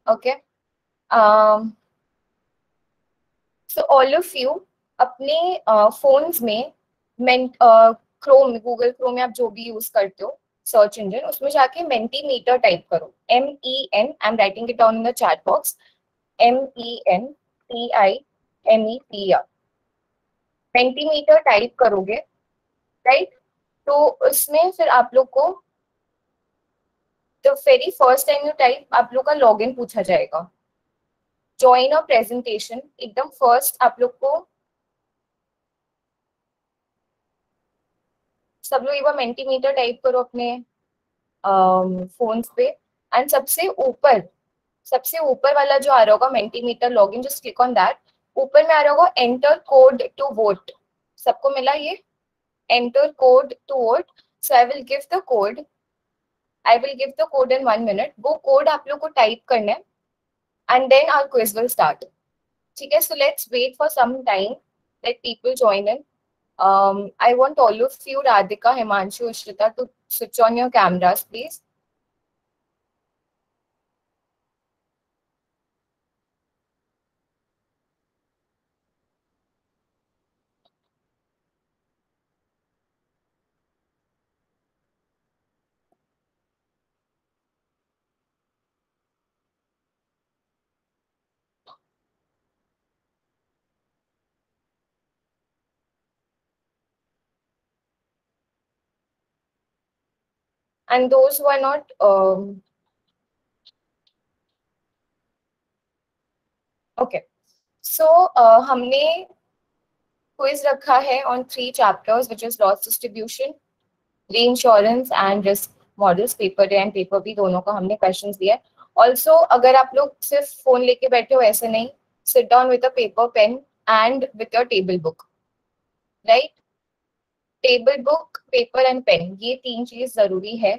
Okay, so all of you अपने phones में Chrome, Google Chrome, आप जो भी यूज करते हो सर्च इंजन, उसमें जाके मेंटीमीटर टाइप करो, MEN, I am writing it down in the chat box, MENTIMETR, Mentimeter type करोगे, राइट? तो उसमें फिर आप लोग को the very first time you type, आप लोग का लॉगिन पूछा जाएगा, ज्वाइन अ प्रेजेंटेशन, एकदम फर्स्ट आप लोग को सब लोग एक बार मेंटीमीटर टाइप करो अपने फोन्स पे, एंड सबसे ऊपर वाला जो आ रहा होगा Mentimeter login, just click on that. ऊपर में आ रहा होगा एंटर कोड टू वोट, सबको मिला ये? Enter code to vote, so I will give the code in 1 minute, वो कोड आप लोग को टाइप करना है, and then our quiz will start. ठीक है, so let's wait for some time, let people join in. I want all of you, Radhika, Himanshu, Ishrita, to switch on your cameras, please. And those who are not, okay. So हमने quiz रखा है on 3 chapters, which is loss distribution, reinsurance and risk models, paper A and paper B दोनों का हमने questions दिया है। Also अगर आप लोग सिर्फ फोन लेके बैठे हो, ऐसे नहीं, sit down with a paper pen and with your table book, right? Table book, paper and pen, ये 3 चीज जरूरी है।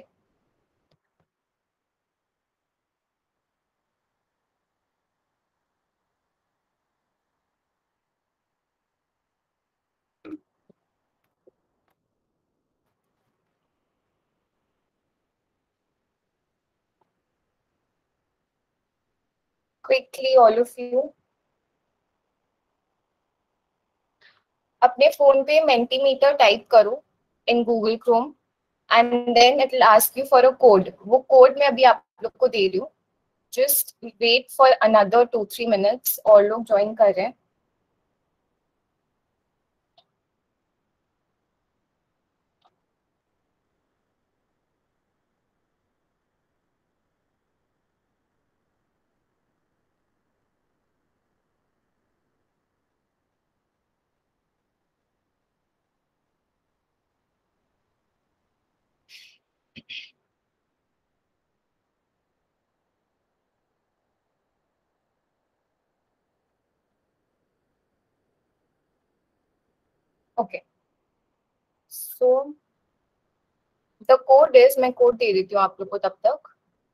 क्विकली ऑल ऑफ यू अपने फोन पे मेंटीमीटर टाइप करो in Google Chrome, and then it will ask you for a code, वो code मैं अभी आप लोग को दे रही हूँ, just wait for another 2-3 minutes, और लोग ज्वाइन कर रहे हैं। Okay, so the code is, मैं कोड दे देती हूँ आप लोग को तब तक।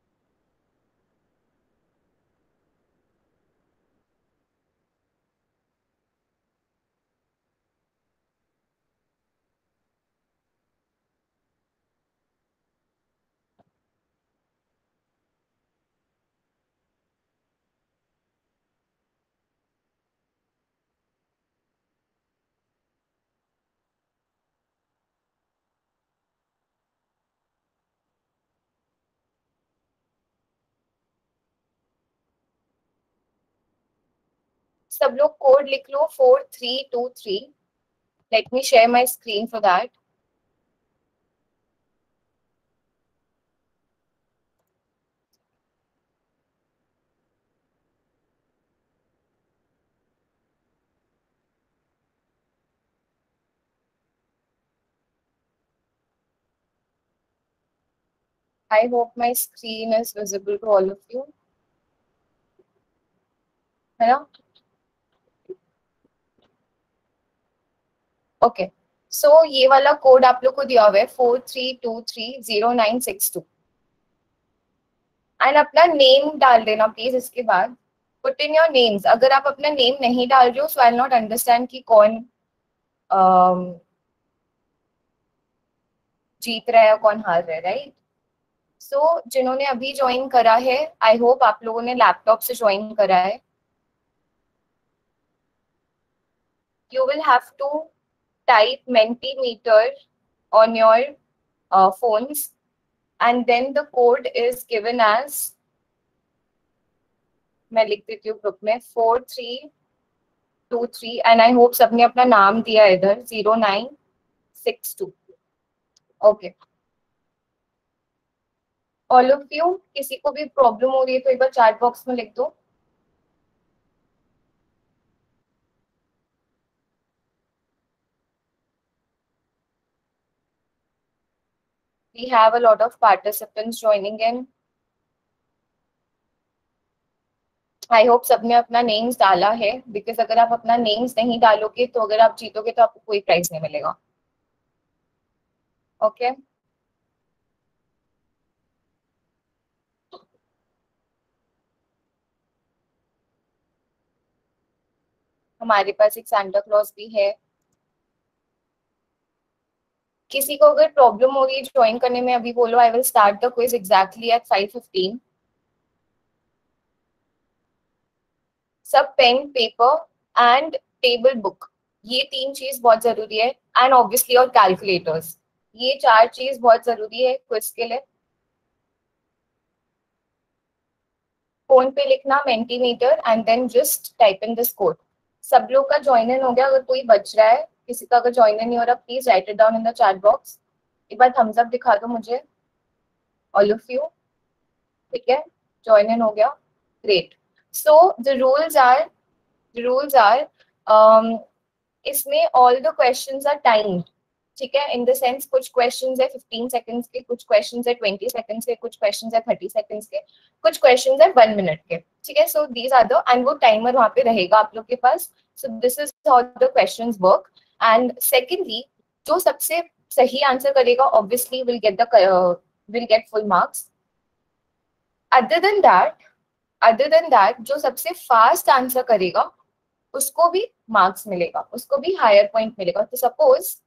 सब लोग कोड लिख लो, 4323। Let me share my screen for that. I hope my screen is visible to all of you, है ना? ओके, सो ये वाला कोड आप लोग को दिया हुआ है 43230962, एंड अपना नेम डाल देना प्लीज इसके बाद। पुट इन योर नेम्स, अगर आप अपना नेम नहीं डाल रहे हो, so I will not understand कि कौन जीत रहा है और कौन हार रहा है, राइट? जिन्होंने अभी ज्वाइन करा है, आई होप आप लोगों ने लैपटॉप से ज्वाइन करा है. You will have to type Mentimeter on your phones, and then the code is given as, मैं लिख देती हूँ ग्रुप में, 4323, एंड आई होप सबने अपना नाम दिया इधर, 0962. Okay, all of you. किसी को भी प्रॉब्लम हो रही है तो एक बार चैट बॉक्स में लिख दो. We have a lot of participants joining in. I hope सबने अपना नेम्स डाला है, बिकॉज अगर आप अपना नेम्स नहीं डालोगे तो अगर आप जीतोगे तो आपको कोई प्राइज नहीं मिलेगा. Okay okay? हमारे पास एक सांता क्लॉज भी है. किसी को अगर प्रॉब्लम हो रही है ज्वाइन करने में, अभी बोलो. I will start the quiz exactly at 5:15. सब pen, paper and table book, ये 3 चीज बहुत जरूरी है. एंड ऑब्वियसली और कैलकुलेटर्स, ये 4 चीज बहुत जरूरी है क्विज के लिए. फोन पे लिखना Mentimeter and then just type in this code. सब लोग का ज्वाइन इन हो गया? अगर कोई बच रहा है, किसी का अगर ज्वाइन इन नहीं हो रहा, please write it down in the chat box. एक बार थम्स अप दिखा दो मुझे, ऑल ऑफ यू. ठीक है, ज्वाइन इन हो गया. Great. So the rules are इसमें all the questions are timed. ठीक है, इन द सेंस कुछ क्वेश्चंस है 15 सेकंड्स के, कुछ क्वेश्चंस है 20 सेकंड्स के, कुछ क्वेश्चंस है 30 सेकंड्स के, कुछ क्वेश्चंस है 1 मिनट के. ठीक है, so these are the, and वो टाइमर वहां पे रहेगा आप लोग के पास. So this is how the questions work. And secondly, जो सबसे सही आंसर करेगा obviously will get full marks. Other than that जो सबसे फास्ट आंसर करेगा उसको भी मार्क्स मिलेगा, उसको भी हायर पॉइंट मिलेगा. तो suppose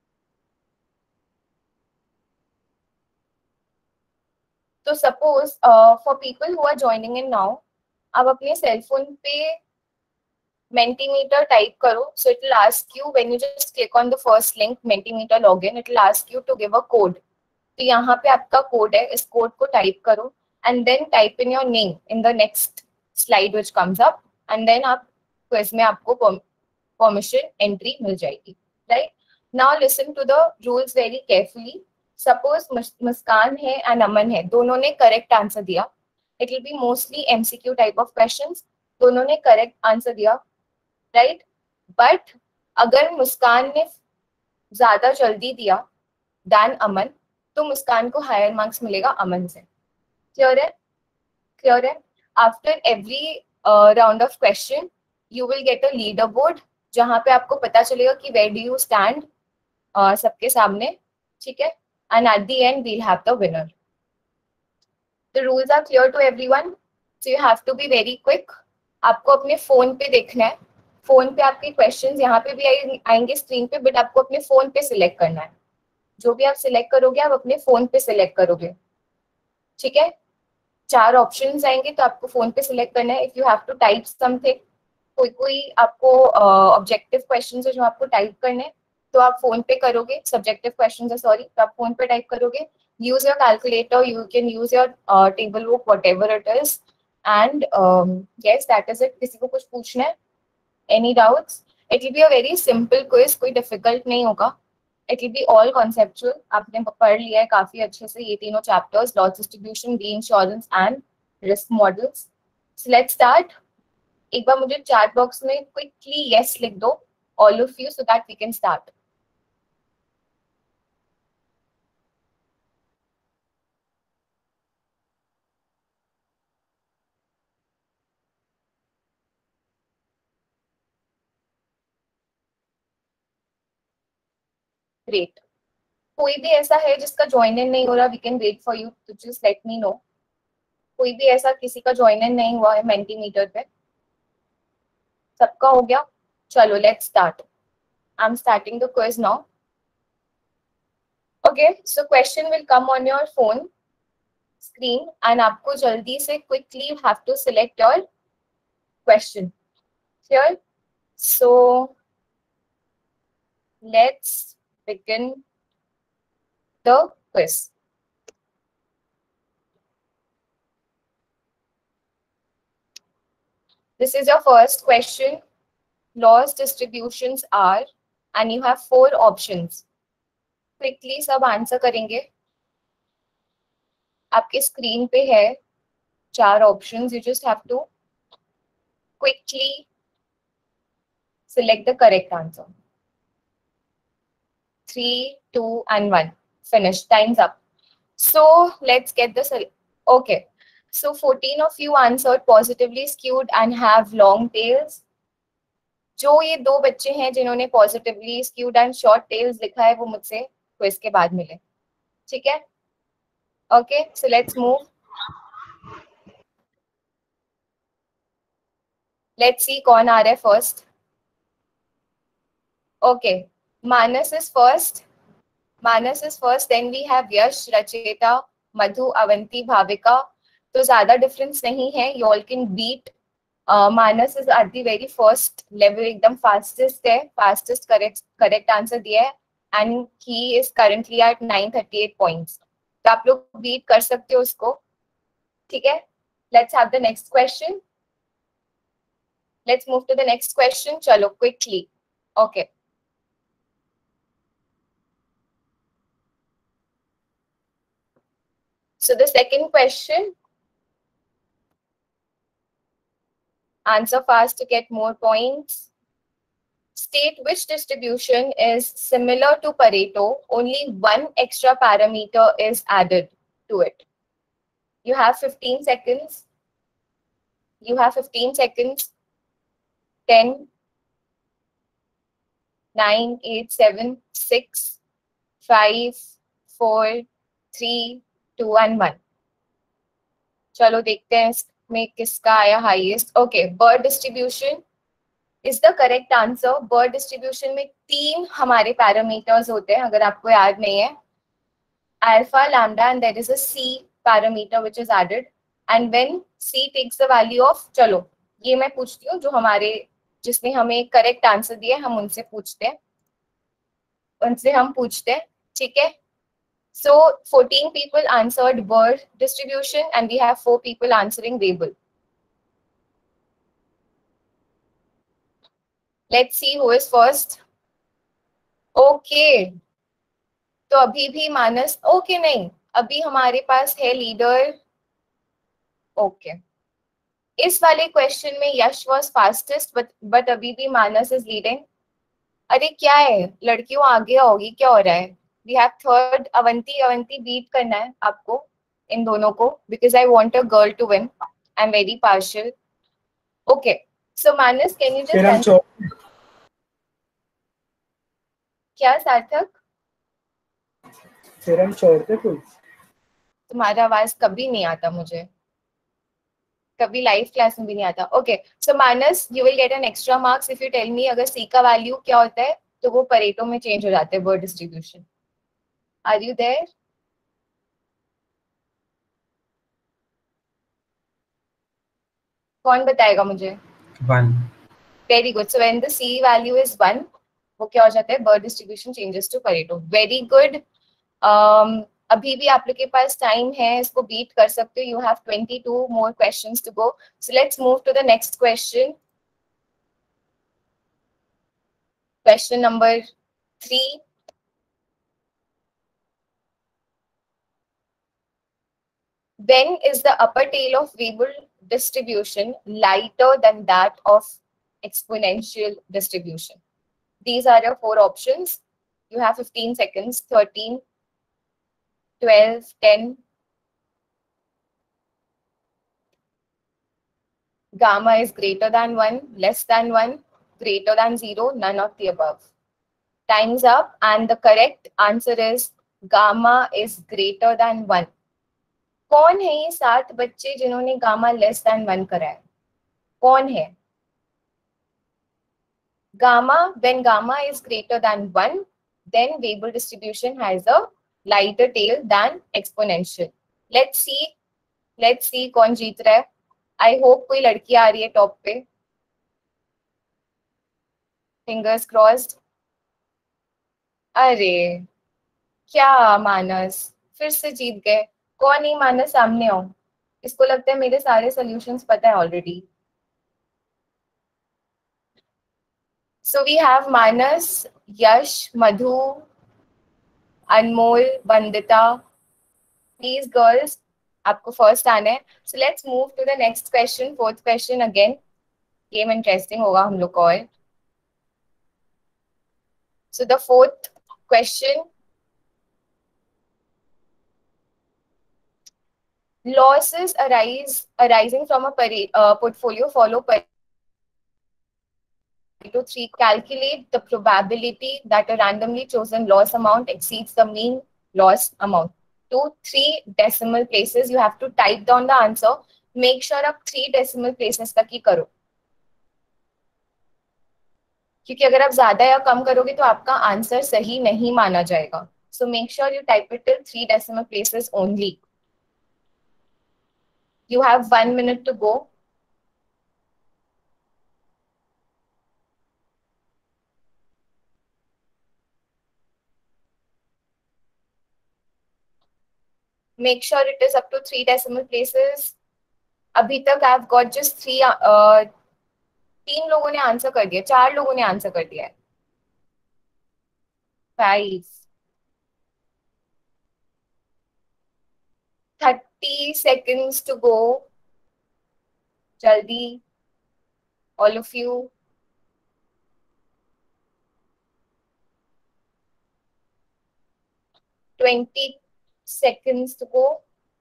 for people who are joining in now, आप अपने सेलफोन पे Mentimeter टाइप करो. So it will ask you, when you just click on the first link Mentimeter login, it will ask you to give a code. तो यहाँ पे आपका code है, इस कोड को टाइप करो and then type in your name in the next slide which comes up, and then आप quiz में आपको परमिशन एंट्री मिल जाएगी. Right, now listen to the rules very carefully. Suppose Muskan है एंड अमन है, दोनों ने करेक्ट आंसर दिया. It will be mostly MCQ type of questions. दोनों ने करेक्ट आंसर दिया, राइट. बट अगर मुस्कान ने ज्यादा जल्दी दिया दैन अमन, तो मुस्कान को हायर मार्क्स मिलेगा अमन से. क्लियर है. After every round of question you will get a leader board, जहां पे आपको पता चलेगा कि वेयर डू यू स्टैंड सबके सामने. ठीक है, and at the end we'll have the winner. The rules are clear to everyone, so you have to be very quick. आपको अपने फोन पे देखना है. फोन पे आपके क्वेश्चंस यहाँ पे भी आएंगे स्क्रीन पे, बट आपको अपने फोन पे सिलेक्ट करना है. जो भी आप सिलेक्ट करोगे आप अपने फोन पे सिलेक्ट करोगे. ठीक है, 4 ऑप्शंस आएंगे तो आपको फोन पे सिलेक्ट करना है. If you have to type something, कोई आपको ऑब्जेक्टिव क्वेश्चंस है जो आपको टाइप करने हैं, तो आप फोन पे करोगे. सब्जेक्टिव क्वेश्चंस है, सॉरी, तो आप फोन पे टाइप करोगे. Use your calculator, you can use your table book, whatever it is. And yes, that is it. किसी को कुछ पूछना है? Any doubts? It will be a very simple quiz, कोई difficult नहीं होगा. It will be all conceptual. आपने पढ़ लिया है काफी अच्छे से ये तीनों chapters, loss distribution, reinsurance and risk models. So let's start. एक बार मुझे chat box में quickly yes लिख दो, all of you, so that we can start. Great. कोई भी ऐसा है जिसका ज्वाइन इन नहीं हो रहा, we can wait for you, तो जस्ट लेट मी नो. कोई भी ऐसा किसी का ज्वाइन इन नहीं हुआ है मेंटीमीटर पे? सबका हो गया? चलो let's start. I am starting the quiz now. Okay, so question will come on your phone. screen and आपको जल्दी से quickly you have to select your question. Clear? So let's begin the quiz. This is your first question. Loss distributions are, and you have 4 options. Quickly सब answer करेंगे. आपके screen पे है 4 options. You just have to quickly select the correct answer. 3, 2, and 1. Finish. Time's up. So let's get this. Okay. So 14 of you answered positively skewed and have long tails. जो ये 2 बच्चे हैं जिन्होंने positively skewed and short tails लिखा है वो मुझसे quiz के बाद मिले. ठीक है? Okay. So let's move. Let's see कौन आ रहा है first. Okay. Manas is first. Manas is first. Then we have Yash, Racheta, Madhu, Avanti, Bhavika. तो ज्यादा डिफरेंस नहीं है. You all can beat. Manas is at the very first level, एकदम fastest है, fastest correct answer दिया है, and he is currently at 938 points. तो आप लोग beat कर सकते हो उसको. ठीक है? Let's have the next question. Let's move to the next question. चलो quickly. Okay. So the second question. Answer fast to get more points. State which distribution is similar to Pareto, only one extra parameter is added to it. You have 15 seconds. You have 15 seconds. 10, 9, 8, 7, 6, 5, 4, 3, 2, and 1. चलो देखते हैं इसमें किसका आया highest. Okay, Burr distribution is the correct answer. Burr distribution में 3 हमारे parameters होते हैं, अगर आपको याद नहीं है. Alpha, lambda, and there is a C parameter which is added. And when C takes the value of, चलो ये मैं पूछती हूँ जो हमारे जिसने हमें करेक्ट आंसर दिया हम उनसे पूछते हैं, ठीक है. So 14 people answered bird distribution and we have 4 people answering Weibull. Let's see who is first. Okay. तो अभी भी मानस ओके नहीं, अभी हमारे पास है लीडर. ओके. इस वाले क्वेश्चन में यश वाज फास्टेस्ट बट अभी भी मानस इज लीडिंग. अरे क्या है, लड़कियों आगे होगी, क्या हो रहा है? We have third Avanti beat करना है आपको इन दोनों को because I want a girl to win. I'm very partial. Okay, so Manas, can you just क्या सार्थक? फिर हम छोड़ते कुछ. तुम्हारा आवाज कभी नहीं आता मुझे, कभी लाइव क्लास में भी नहीं आता. Okay, so Manas you will get an extra marks if you tell me अगर सी का वैल्यू क्या होता है तो वो परेटो में चेंज हो जाता है Burr distribution. Are you there? कौन बताएगा मुझे? 1. Very good. So when the C value is 1 वो क्या हो जाता है? Burr distribution changes to Pareto. Very good. अभी भी आप लोग के पास टाइम है, इसको बीट कर सकते हो. You have 22 more questions to go. So let's move to the next question. Question number 3. When is the upper tail of Weibull distribution lighter than that of exponential distribution? These are your 4 options. You have 15 seconds. 13, 12, 10. Gamma is greater than 1, less than 1, greater than 0, none of the above. Time's up and the correct answer is gamma is greater than 1. कौन है ये 7 बच्चे जिन्होंने gamma less than 1 करा है? कौन है? Gamma, when gamma is greater than 1, then Weibull distribution has a lighter tail than exponential. Let's see कौन जीत रहा है. आई होप कोई लड़की आ रही है टॉप पे. Fingers crossed. अरे क्या मानस फिर से जीत गए. कौन ही मानस सामने आओ. इसको लगता है मेरे सारे सॉल्यूशंस पता है already. So we have Manas, Yash, Madhu, Anmol, Vandita. Please girls, आपको फर्स्ट आना है. So let's move to the next question. Fourth question. Again game interesting होगा हम लोग को और. So the fourth question. Losses arising from a portfolio follow Pareto 3. Calculate the probability that a randomly chosen loss amount exceeds the mean loss amount. 2-3 decimal places. You have to type down the answer. Make sure आप 3 decimal places तक ही करो, क्योंकि अगर आप ज्यादा या कम करोगे तो आपका आंसर सही नहीं माना जाएगा. So make sure you type it till 3 decimal places only. You have 1 minute to go. Make sure it is up to 3 decimal places. अभी तक I've got just 3. 3 लोगों ने आंसर कर दिया, 4 लोगों ने आंसर कर दिया है. 5. 30 seconds to go. जल्दी all of you. 20 seconds to go.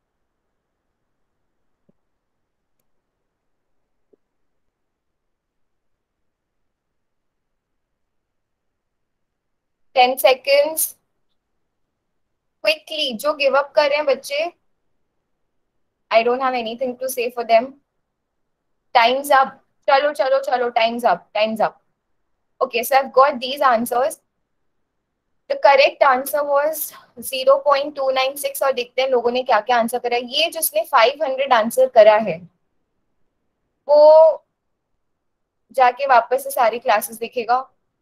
10 seconds. Quickly, जो give up कर रहे हैं बच्चे, I don't have anything to say for them. Time's up. चलो चलो चलो, time's up. Time's up. Okay, so I've got these answers. The correct answer was 0.296. और देखते हैं लोगों ने क्या क्या आंसर करा. ये जिसने 500 आंसर करा है वो जाके वापस से सारी क्लासेस देखेगा.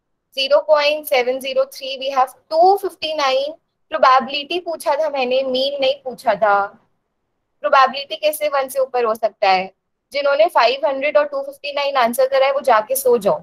0.703. We have 259. प्रोबेबिलिटी पूछा था मैंने, मीन नहीं पूछा था. प्रोबेबिलिटी कैसे 1 से ऊपर हो सकता है. जिन्होंने 500 और 259 आंसर करा है वो जाके सो जाओ,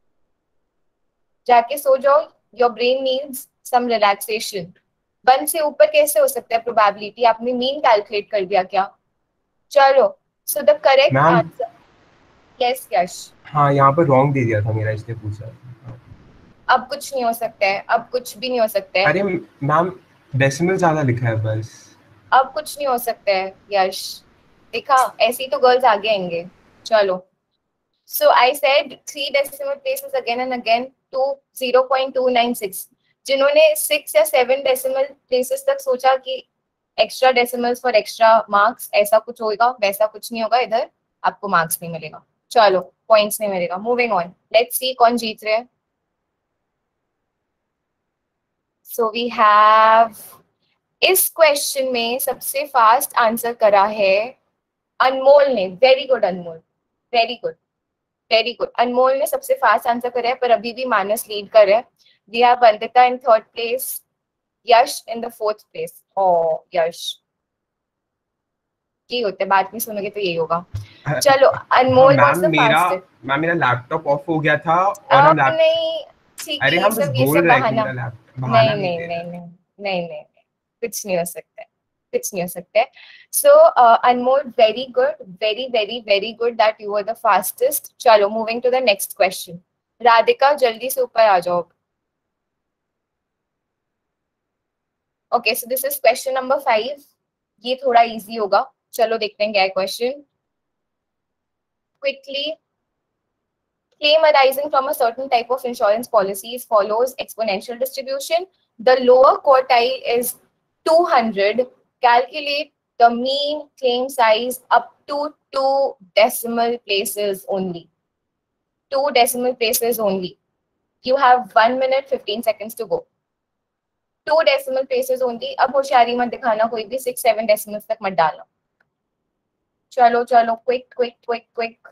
जाके सो जाओ. Your brain needs some relaxation. 1 से ऊपर कैसे हो सकता है प्रोबेबिलिटी. आपने मीन कैलकुलेट कर दिया क्या. चलो, so the correct answer. Yes Yash. हाँ, यहाँ पर रॉन्ग दे दिया था मेरा, इसलिए पूछा. अब कुछ नहीं हो सकता है, अब कुछ भी नहीं हो सकता है. अरे मैम, डेसिमल ज्यादा लिखा है बस. अब कुछ नहीं हो सकता है यश. देखा, ऐसे ही तो गर्ल्स आगे आएंगे. चलो, so I said 3 decimal places again and again to 0.296. जिन्होंने 6 या 7 डेसिमल प्लेसेस तक सोचा कि extra decimals for extra marks, ऐसा कुछ होगा, वैसा कुछ नहीं होगा. इधर आपको मार्क्स नहीं मिलेगा. चलो, पॉइंट्स नहीं मिलेगा. मूविंग ऑन, लेट्स सी कौन जीत रहे हैं. सो वी हैव, इस क्वेश्चन में सबसे फास्ट आंसर करा है अनमोल ने. Very good Anmol, very good, very good. Anmol ने सबसे फास्ट आंसर करा है, पर अभी भी मानस लीड कर रहा है. We have Vandita in 3rd place, Yash in the 4th place. ओ यश, ये होता है, बात नहीं सुनोगे तो यही होगा. चलो, Anmol was the fastest. Ma'am, मेरा लैपटॉप ऑफ हो गया था और नहीं, ठीक है, ये सब बहाना. नहीं नहीं नहीं नहीं नहीं नहीं, कुछ नहीं हो सकता है, कुछ नहीं हो सकता है. So Anmol, very good, very very very good that you were the fastest. चलो, moving to the next question. Radhika, जल्दी से ऊपर आ जाओ. Okay, so this is question number 5. ये थोड़ा इजी होगा. चलो देखते हैं क्या है question. Quickly, claim arising from a certain type of insurance policies follows exponential distribution. The lower quartile is 200. Calculate the mean claim size up to 2 decimal places only. 2 decimal places only. You have 1 minute 15 seconds to go. 2 decimal places only. अब होशियारी मत दिखाना, कोई भी 6-7 decimals तक मत डालना। चलो चलो, क्विक क्विक क्विक क्विक।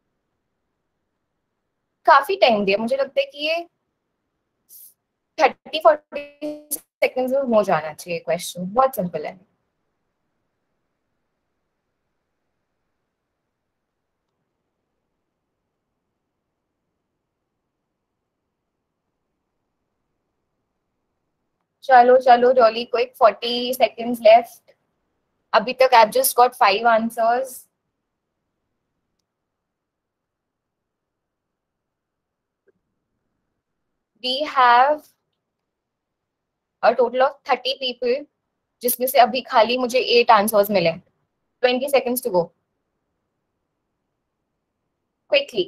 काफी टाइम दिया, मुझे लगता है कि ये 30-40 सेकंड्स में हो जाना चाहिए क्वेश्चन, बहुत सिंपल है। चलो चलो रॉली, क्विक, 40 सेकंड्स लेफ्ट। अभी तक I just got 5 answers. We have a total of 30 people, जिसमें से अभी खाली मुझे 8 आंसर्स मिले। 20 seconds to go, quickly.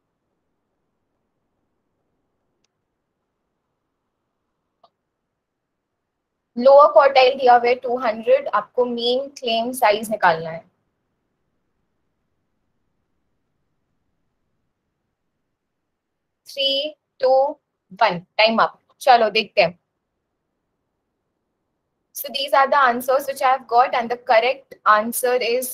Lower quartile दिया हुआ है 200, आपको मीन क्लेम साइज निकालना है। 3, 2, 1, टाइम अप। चलो देखते हैं। So these are the answers which I have got, and the correct answer is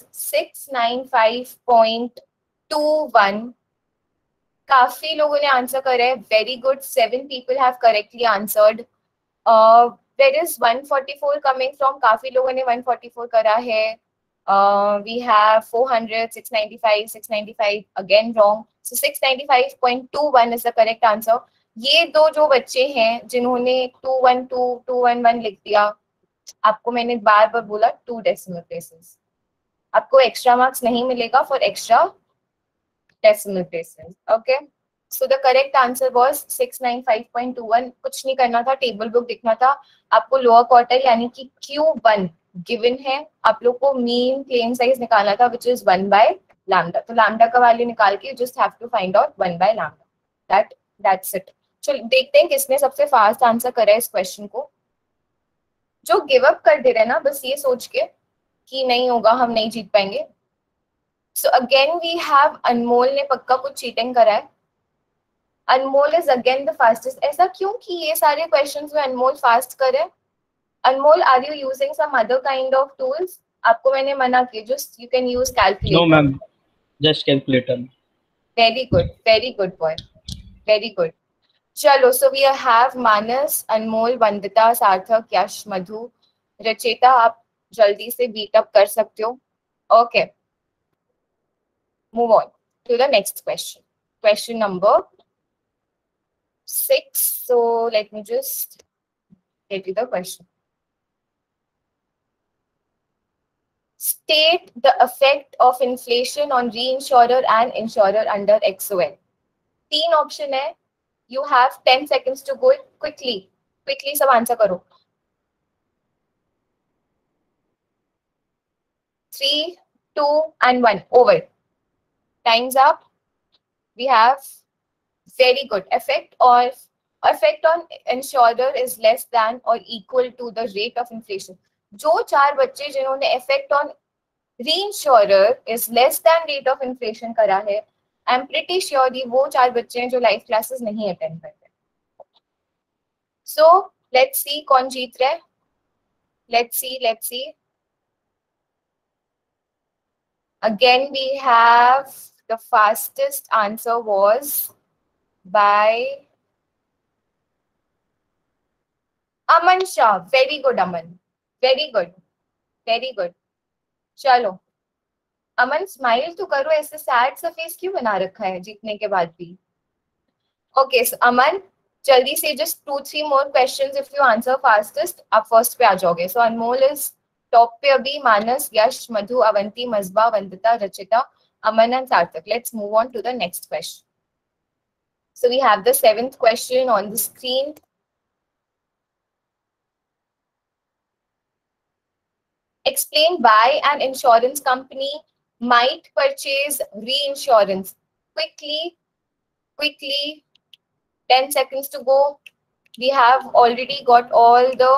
695.21. काफी लोगों ने आंसर करा है, very good. 7 people have correctly answered. There is 144 coming from, काफी लोगों ने 144 करा है। We have 400, 695, 695 again wrong. So 695.21 is the correct answer. ये दो जो बच्चे हैं जिन्होंने 212, 211 लिख दिया, आपको मैंने बार बार बोला 2 डेसिमल प्लेसेस, आपको एक्स्ट्रा मार्क्स नहीं मिलेगा for extra decimal places. Okay, so the correct answer was 695.21। कुछ नहीं करना था, टेबल बुक दिखना था आपको। लोअर क्वार्टर यानी कि Q1 गिवन है, आप लोग को मीन क्लेम साइज निकालना था विच इज 1/λ। तो लैम्डा का वैल्यू निकाल के just have to find out 1/λ। That's it. चलो देखते हैं किसने सबसे फास्ट आंसर करा है इस क्वेश्चन को। जो गिव अप कर दे रहे हैं ना बस ये सोच के कि नहीं होगा, हम नहीं जीत पाएंगे। So again we have Anmol ने पक्का कुछ चीटिंग करा है। Anmol is again the fastest. ऐसा क्यों कि ये सारे क्वेश्चंस में अनमोल फास्ट करे? Anmol, are you using some other kind of tools? आपको मैंने मना किया, just you can use calculator. No, ma'am. Just calculator. Very good boy, very good. चलो, so we have Manas, Anmol, Vandita, Sarthak, Yash, मधु, रचेता। आप जल्दी से बीट अप कर सकते हो। Okay, move on to the next question, question number 6. So let me just get you the question. State the effect of inflation on reinsurer and insurer under XOL. 3 option है, you have 10 seconds to go. quickly सब answer करो। 3, 2 and 1, over. Time's up. We have very good effect on insurer is less than or equal to the rate of inflation. जो 4 बच्चे जिन्होंने effect on reinsurer is less than rate of inflation करा है, I am pretty sure ये वो 4 बच्चे हैं जो लाइव क्लासेस नहीं अटेंड करते। सो लेट्स सी कौन जीत रहा है। Let's see again we have the fastest answer was by Aman Shah. Very good Aman, very good। चलो अमन, स्माइल तो करो, ऐसे सैड सा फेस क्यों बना रखा है जीतने के बाद भी। ओके, सो अमन जल्दी से just 2-3 more questions, if you answer fastest आप फर्स्ट पे आ जाओगे। सो अनमोल इज टॉप पे अभी, Manas, Yash, Madhu, Avanti, Majba, Vandita, Rachita, Aman and Sarthak. Let's move on to the next question. So we have the 7th question on the screen. Explain why an insurance company might purchase reinsurance. Quickly, 10 seconds to go. We have already got all the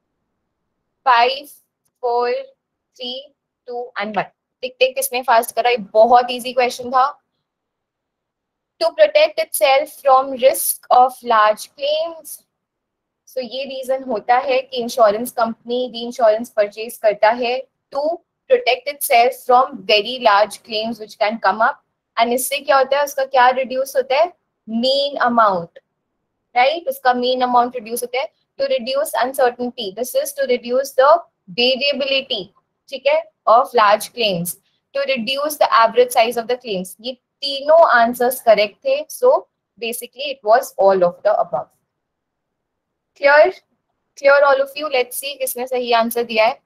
5, 4, 3, 2 and 1. देखते किसने fast करा। बहुत easy question था। To protect itself from risk of large claims, so ये reason होता है कि insurance company reinsurance purchase करता है to protect itself from very large claims which can come up, and इससे क्या होता है, उसका क्या रिड्यूस होता है, मीन अमाउंट, राइट, उसका मीन अमाउंट रिड्यूस होता है to reduce uncertainty, this is to reduce the variability, ठीक है, of large claims, to reduce the average size of the claims. ये तीनों आंसर्स करेक्ट थे, so basically it was all of the above. Clear, clear all of you? Let's see किसने सही answer दिया है।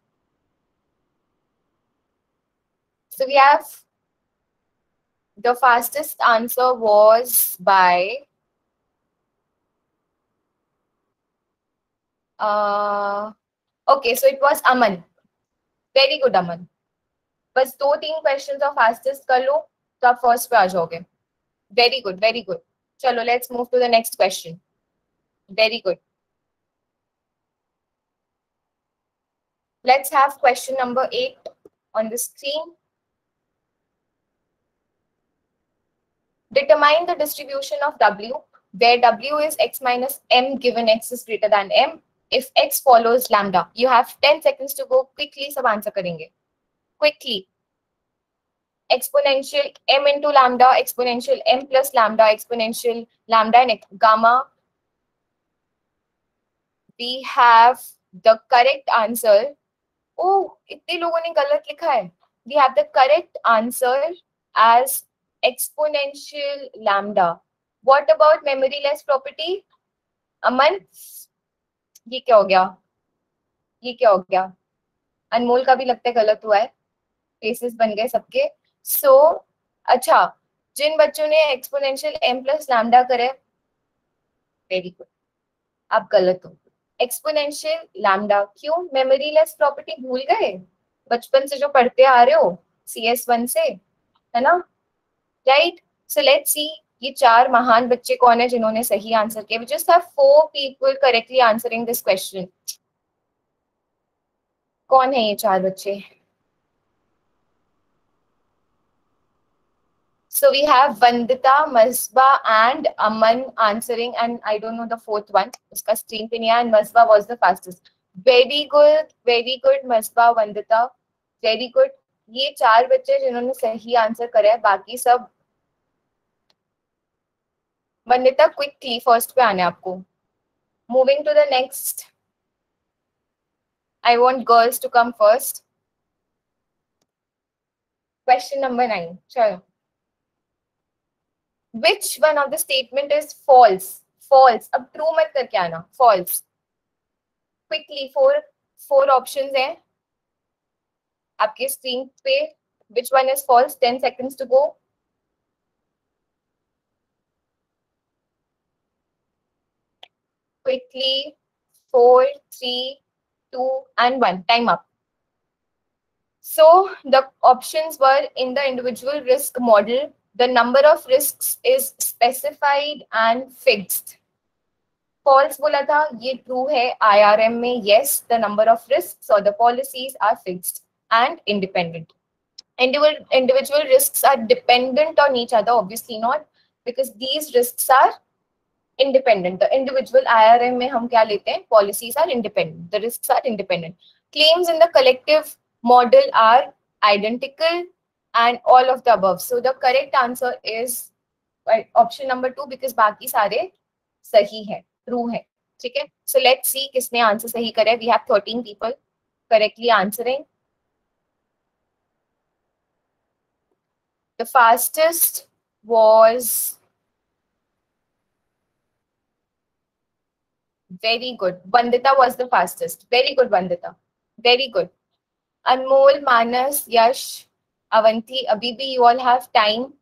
So we have the fastest answer was by okay, so it was Aman. Very good, Aman. बस 2-3 questions of fastest कर लो तो आप first पे आ जाओगे। Very good, very good. चलो let's move to the next question. Very good. Let's have question number 8 on the screen. Determine the distribution of W, where W is x minus m given x is greater than m, if x follows lambda. You have 10 seconds to go. Quickly सब answer करेंगे। Quickly. Exponential m into lambda, exponential m plus lambda, exponential lambda and gamma. We have the correct answer. Oh, इतने लोगों ने गलत लिखा है। We have the correct answer as exponential lambda. What about memoryless property? अमन, ये क्या हो गया? ये क्या हो गया? अनमोल का भी लगता है गलत हुआ है। फेसेस बन गए सबके। So, अच्छा, जिन बच्चों ने exponential m plus lambda करे, वेरी गुड, आप गलत हो। एक्सपोनेंशियल लैम्डा क्यों? मेमोरीलेस प्रॉपर्टी भूल गए बचपन से जो पढ़ते आ रहे हो CS1 से, है ना, राइट? सो लेट्स सी ये 4 महान बच्चे कौन है जिन्होंने सही आंसर किया। We just have 4 people correctly answering this question. कौन है ये 4 बच्चे? So we have Vandita, Masba and Aman answering, and I don't know the fourth one. उसका screen पे नहीं आया, and Masba was the fastest. Very good, Masba, Vandita, very good. ये 4 बच्चे जिन्होंने सही आंसर करे हैं, बाकी सब। वंदिता क्विकली फर्स्ट पे आने आपको। Moving to the next. I want girls to come first. Question number 9. चलो। Which one of the statement is false? False. अब true मत करके आना। False. Quickly, four options हैं आपके स्क्रीन पे। Which one is false? 10 seconds to go. Quickly. 4, 3, 2, and 1. Time up. So the options were in the individual risk model. The number of risks is specified and fixed. False बोला था, ये true है। IRM में yes, the number of risks or the policies are fixed and independent. Individual risks are dependent on each other, obviously not, because these risks are independent. The individual IRM में हम क्या लेते हैं? Policies are independent. The risks are independent. Claims in the collective model are identical and all of the above. So the correct answer is option number 2, because बाकी सारे सही है, true है, ठीक है? So let's see किसने answer सही करे। We have 13 people correctly answering. The fastest was very good. Vandita was the fastest. Very good, Vandita. Very good. Anmol, Manas, Yash, Avanti, Abhibi, you all have time.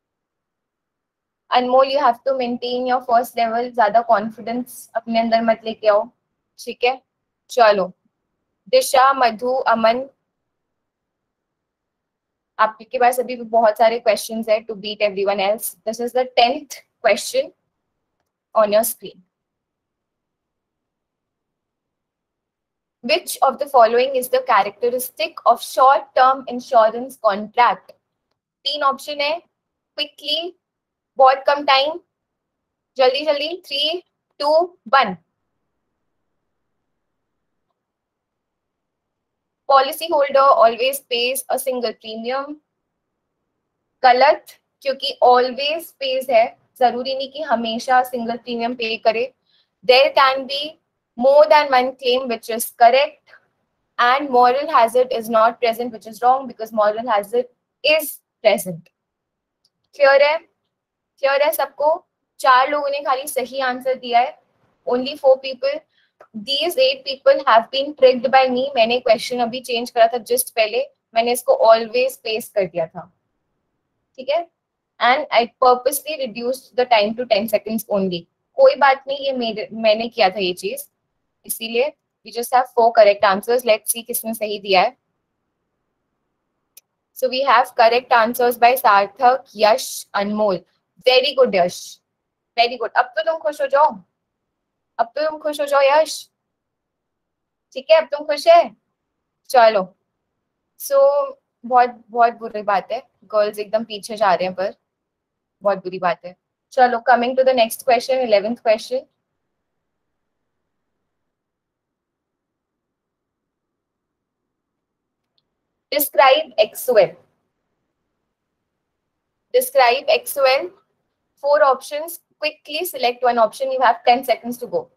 Anmol, you have to maintain your first level. ज़्यादा confidence अपने अंदर मत लेके आओ, ठीक है? चलो, दिशा, मधु, अमन, आपके पास अभी भी बहुत सारे questions है to beat everyone else. This is the 10th question on your screen. Which of the following is the characteristic of short-term insurance contract? 3 option है. Quickly, बहुत कम time. जल्दी जल्दी. 3, 2, 1. Policy holder always pays a single premium, गलत, क्योंकि always page है, जरूरी नहीं कि हमेशा सिंगल प्रीमियम पे करे. There can be more than one claim, which is correct, and moral hazard is not present, which is wrong, because moral hazard is present. Clear है? Clear है सबको? 4 लोगों ने खाली सही आंसर दिया है. Only 4 people. These 8 people have been tricked by me. मैंने क्वेश्चन अभी चेंज करा था जस्ट पहले, मैंने इसको ऑलवेज पेस्ट कर दिया था, ठीक है, and I purposely reduced the time to 10 seconds only. कोई बात नहीं, ये मैंने किया था ये चीज, इसीलिए we just have 4 correct answers. Let's see किसने सही दिया है. So we have correct answers by Sarthak, Yash, Anmol. Very good, Yash. Very good. अब तो तुम खुश हो जाओ, अब तो तुम खुश हो जाओ यश, ठीक है, अब तुम खुश है. चलो, सो बहुत बहुत बुरी बात है, गर्ल्स एकदम पीछे जा रहे हैं, पर बहुत बुरी बात है. चलो, coming to the next question, 11th question. Describe XOL. Describe XOL. 4 options. Quickly select one option. You have 10 seconds to go.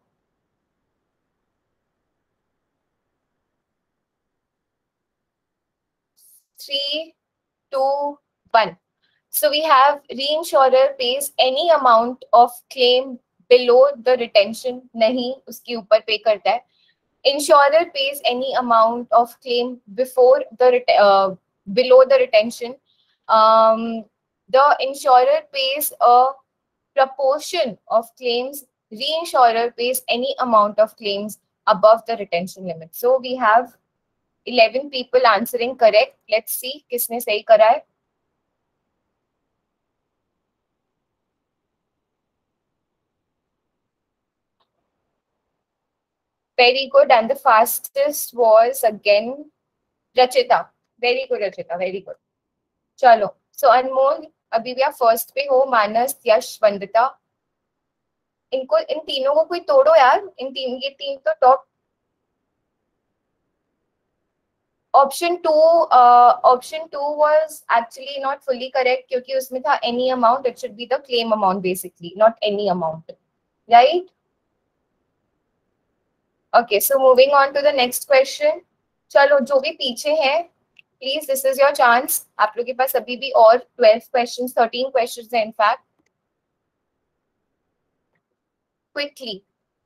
Three, two, one. So we have reinsurer pays any amount of claim below the retention. नहीं, उसके ऊपर पे करता है. Insurer pays any amount of claim before the below the retention. The insurer pays a proportion of claims. Reinsurer pays any amount of claims above the retention limit. So we have 11 people answering correct. Let's see किसने सही करा है. Very good, and the fastest was again Rachita. Very good, Rachita. Very good. चलो, so अनमोल अभी भी आप first पे हो. मानस, यश, वंदिता, इनको, इन तीनों को कोई तोड़ो यार. ये तीन तो top. Option two was actually not fully correct क्योंकि उसमें था any amount. It should be the claim amount basically, not any amount, right? Okay, so moving on to the next question. चलो, जो भी पीछे हैं, please this is your chance. आप लोग के पास अभी भी और 12 क्वेश्चंस, 13 क्वेश्चंस हैं in fact. Quickly.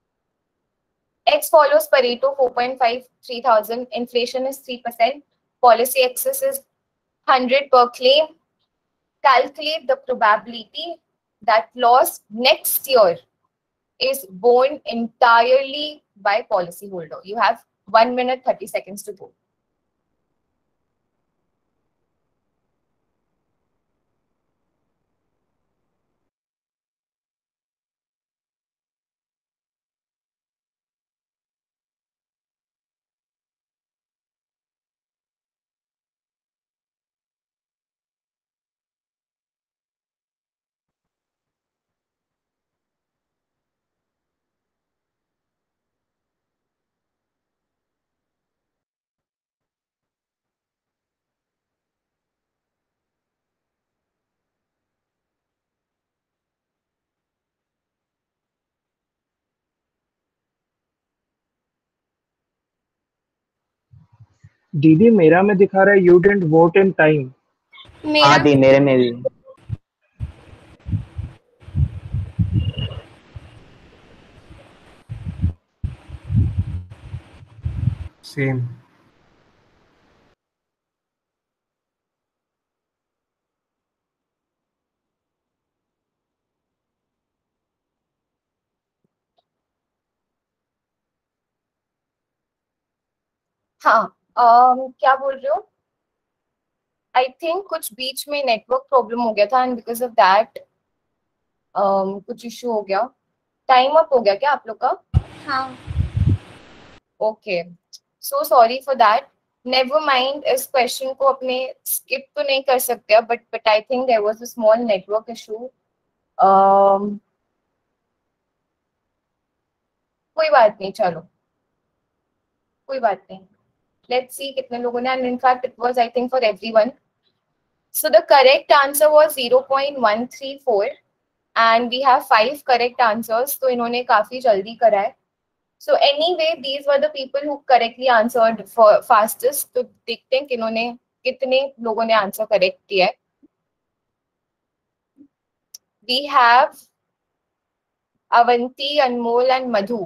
X follows Pareto 4.5 3000. Inflation is 3%. Policy excess is 100 per claim. Calculate the probability that loss next year is borne entirely by policyholder. You have 1 minute 30 seconds to go. दीदी मेरा में दिखा रहा है you didn't vote in time. हाँ दी, मेरे में भी. सेम. हाँ, क्या बोल रहे हो? आई थिंक कुछ बीच में नेटवर्क प्रॉब्लम हो गया था, एंड बिकॉज ऑफ दैट कुछ इशू हो गया. टाइम अप हो गया क्या आप लोग का? हाँ. Okay, so sorry for that. Never mind, इस क्वेश्चन को अपने स्किप तो नहीं कर सकते, but I think there was a small network issue. कोई बात नहीं, चलो, कोई बात नहीं. Let's see कितने लोगों ने, and in fact it was I think for everyone. So the correct answer was 0.134 and we have 5 correct answers. तो इन्होंने काफी जल्दी करा है. So anyway, these were the people who correctly answered for fastest. तो देखते हैं कि इन्होंने कितने लोगों ने आंसर करेक्ट किया है. We have Avanti, Anmol and Madhu.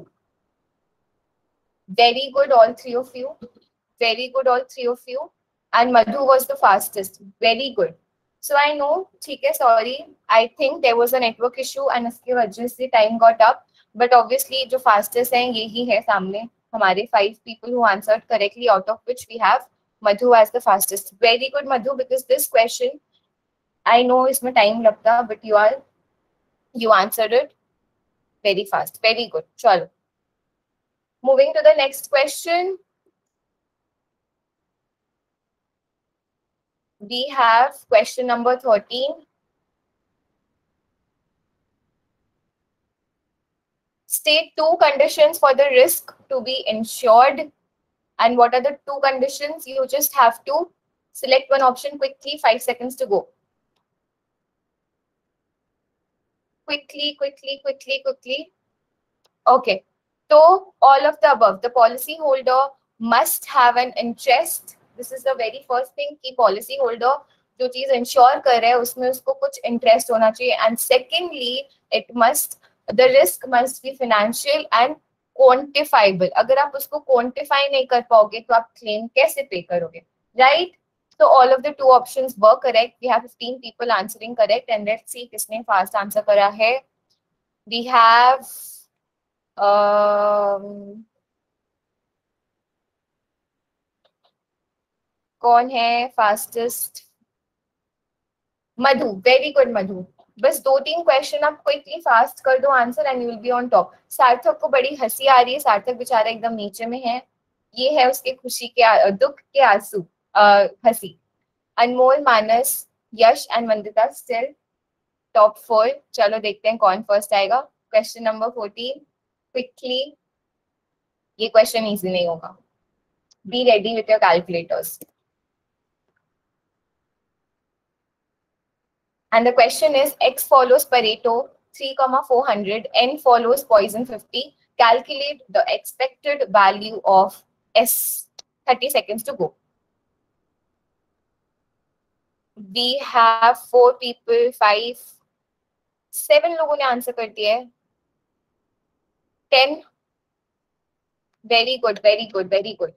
Very good, all three of you. Very good, all three of you. And Madhu was the fastest. Very good. So I know, ठीक है, sorry. I think there was a network issue and उसकी वजह से time got up. But obviously जो fastest हैं यही है सामने हमारे 5 people who answered correctly, out of which we have Madhu as the fastest. Very good, Madhu, because this question I know इसमें time लगता, but you answered it very fast. Very good. चलो. Moving to the next question. We have question number 13. State 2 conditions for the risk to be insured. And what are the 2 conditions? You just have to select one option quickly. 5 seconds to go. Quickly. Okay. So all of the above. The policy holder must have an interest. This is the very first thing कि policy holder जो चीज ensure कर रहा है उसमें उसको कुछ interest होना चाहिए. And secondly, the risk must be financial and quantifiable. अगर आप उसको quantify नहीं कर पाओगे तो आप claim कैसे pay करोगे, right? So all of the 2 options were correct. We have 15 people answering correct, and let's see किसने fast answer करा है. We have कौन है fastest? Madhu. Very good Madhu. बस 2-3 क्वेश्चन आप क्विकली फास्ट कर दो answer and you will be on top. Sarthak को बड़ी हंसी आ रही है. सार्थक बेचारा एकदम नीचे में है. ये है उसके खुशी के दुख के आंसू, हंसी. Anmol, Manas, Yash and Vandita still top 4. चलो देखते हैं कौन फर्स्ट आएगा. Question number 14. क्विकली. ये क्वेश्चन इजी नहीं होगा. Be ready with your calculators. And the question is, X follows Pareto 3,400, N follows Poisson 50. Calculate the expected value of S. 30 seconds to go. We have 4 people, 5, 7 लोगों ने answer कर दिया है. 10. Very good.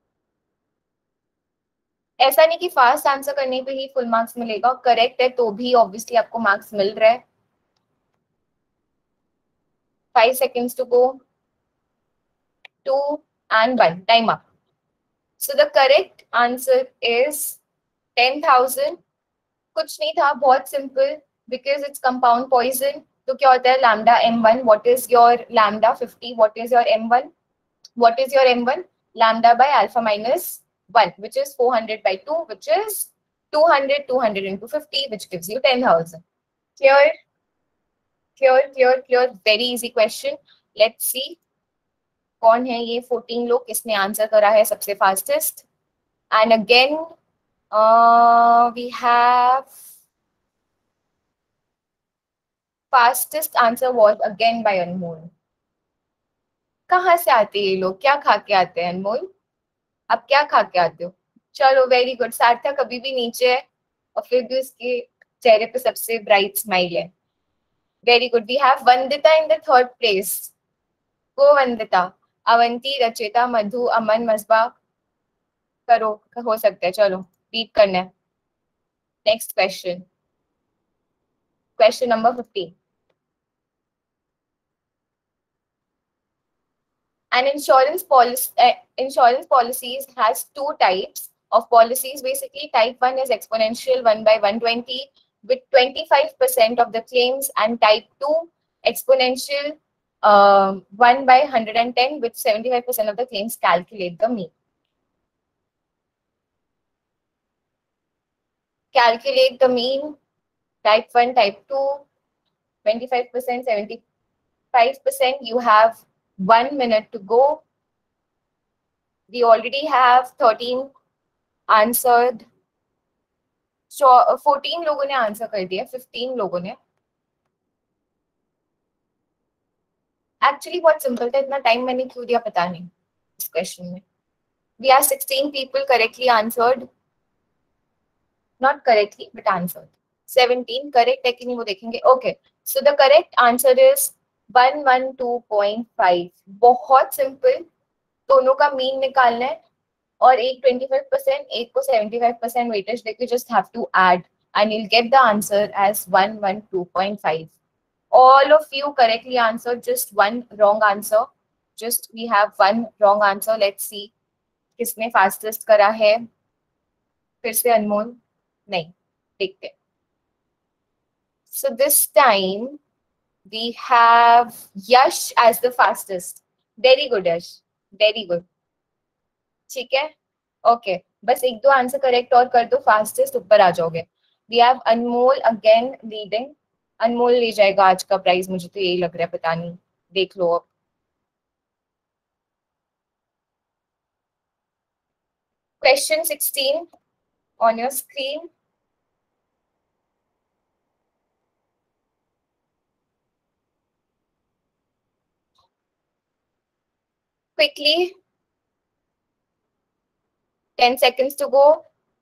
ऐसा नहीं कि फास्ट आंसर करने पे ही फुल मार्क्स मिलेगा. करेक्ट है तो भी ऑब्वियसली आपको मार्क्स मिल रहा है. 5 seconds to go. 2 and 1. Time up. So the correct answer is 10,000. कुछ नहीं था, बहुत simple. Because it's compound poison. तो क्या होता है lambda m1. What is your lambda 50? What is your m1? What is your m1? Lambda by alpha minus 1, which is 400 by 2, which is 200 into 50, which gives you 10,000. Clear? Very easy question. Let's see. कौन है ये 14 लोग, किसने answer करा है सबसे fastest? And again, we have fastest answer was again by Anmol. कहाँ से आते हैं ये लोग? क्या खा के आते हैं अनमोल? आप क्या खा के आते हो? चलो वेरी गुड. सार्थक अभी भी नीचे है और फिर भी उसके चेहरे पे सबसे ब्राइट स्माइल है. Very good. We have Vandita in the 3rd place. Go Vandita. Avanti, Rachita, Madhu, Aman, Masba. करो, हो सकता है. चलो बीट करना है. Next question. Question number 15. An insurance policies has 2 types of policies. Basically, type 1 is exponential 1 by 120 with 25% of the claims, and type 2 exponential 1 by 110 with 75% of the claims. Calculate the mean. Calculate the mean. Type 1, type 2, 25%, 75%. You have 1 minute to go. We already have 13 answered. 14 लोगों ने answer कर दिया, 15 लोगों ने. Actually बहुत simple था, इतना time मैंने क्यों दिया पता नहीं इस क्वेश्चन में. We are 16 people correctly answered. Not correctly, but answered. 17 correct है कि नहीं वो देखेंगे. Okay, so the correct answer is 112.5. बहुत सिंपल. दोनों का मीन निकालना है और एक 25%, एक को 75% वेटेज देके just have to add and you'll get the answer as 112.5. All of you correctly answered, just one wrong answer. Just we have one wrong answer. Let's see किसने fastest करा है. फिर से अनमोल नहीं, देखते हैं. So this time we have Yash as the fastest. Very good Yash, very good. ठीक है, ओके. बस एक दो आंसर करेक्ट और कर दो, फास्टेस्ट ऊपर आ जाओगे. We have Anmol again leading. Anmol ले जाएगा आज का प्राइज, मुझे तो यही लग रहा है, पता नहीं, देख लो अब. Question 16 on your screen. Quickly, 10 seconds to go.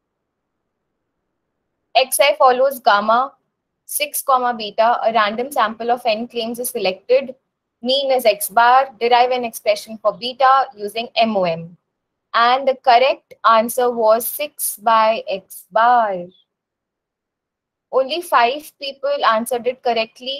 Xi follows gamma, 6 comma beta. A random sample of n claims is selected. Mean is x bar. Derive an expression for beta using MOM. And the correct answer was 6 by x bar. Only 5 people answered it correctly.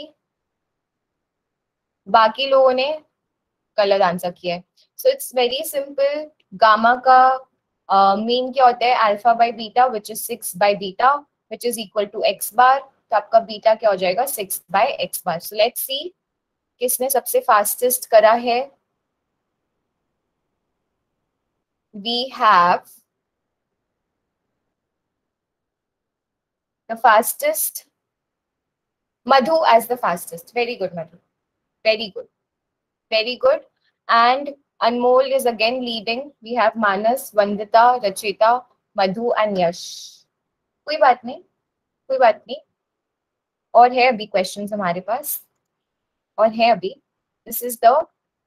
बाकी लोगों ने गलत answer किया है. So it's very simple. Gamma का mean क्या होता है? Alpha by beta, which is 6 by beta, which is equal to x bar. तो आपका बीटा क्या हो जाएगा? 6 by x bar. So let's see किसने सबसे फास्टेस्ट करा है. We have the fastest, Madhu as the fastest. Very good, Madhu. Very good. Very good. And Anmol is again leading. We have Manas, Vandita, Rachita, Madhu and Yash. कोई बात नहीं, कोई बात नहीं. और है अभी क्वेश्चंस हमारे पास, और है अभी. This is the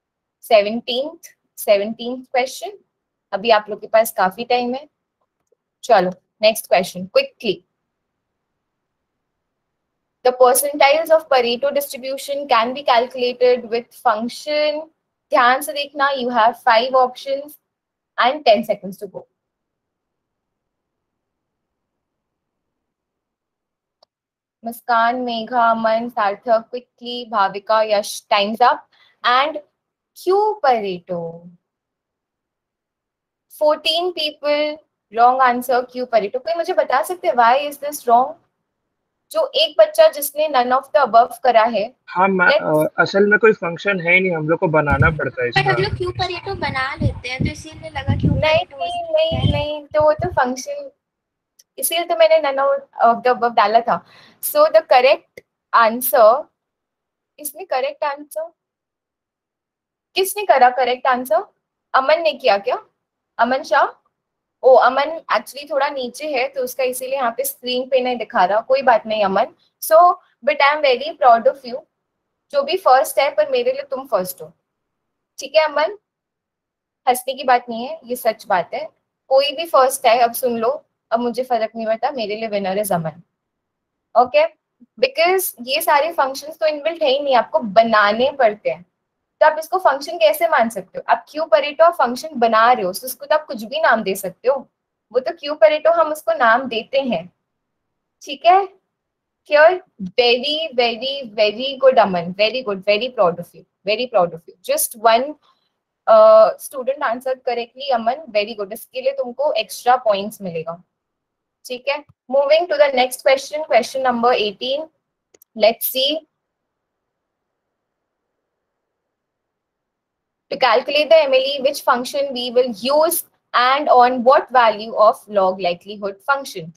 17th question. अभी आप लोग के पास काफी टाइम है. चलो next question quickly. The percentiles of Pareto distribution can be calculated with function. ध्यान से देखना, you have 5 options and 10 seconds to go. Muskan, Megha, Aman, Sarthak, quickly, Bhavika, Yash, time's up. And Q Pareto. 14 people, wrong answer, Q Pareto. कोई मुझे बता सकते हैं why is this wrong? जो एक बच्चा जिसने none of the above करा है. हाँ, असल में कोई फंक्शन है नहीं, हम लोग को बनाना पड़ता है इसका. बट हम लोग क्यू परेटो बना लेते हैं, तो इसीलिए लगा क्यू नहीं नहीं नहीं नहीं, तो वो तो फंक्शन, इसीलिए तो मैंने none of the above डाला था. So the correct answer, इसमें करेक्ट आंसर किसने करा? करेक्ट आंसर अमन ने किया क्या? अमन शाह. ओ अमन एक्चुअली थोड़ा नीचे है तो उसका इसीलिए यहाँ पे स्क्रीन पे नहीं दिखा रहा. कोई बात नहीं Aman. So but I am very proud of you. जो भी फर्स्ट है, पर मेरे लिए तुम फर्स्ट हो. ठीक है अमन, हंसने की बात नहीं है, ये सच बात है. कोई भी फर्स्ट है, अब सुन लो, अब मुझे फर्क नहीं पड़ता, मेरे लिए विनर है अमन. ओके, बिकॉज ये सारे फंक्शंस तो इनबिल्ट है ही नहीं, आपको बनाने पड़ते हैं. तो आप इसको फंक्शन कैसे मान सकते हो? आप क्यू परेटो फंक्शन बना रहे हो, तो उसको तो आप कुछ भी नाम दे सकते हो. वो तो क्यू परेटो हम उसको नाम देते हैं. ठीक है, clear? Very very very good Aman, very good, very proud of you, very proud of you. Just one student answer correctly Aman, very good. इसके लिए तुमको एक्स्ट्रा पॉइंट्स मिलेगा. ठीक है, moving to the next question, question number 18. Let's see. To calculate the MLE, which function we will use and on what value of log likelihood function?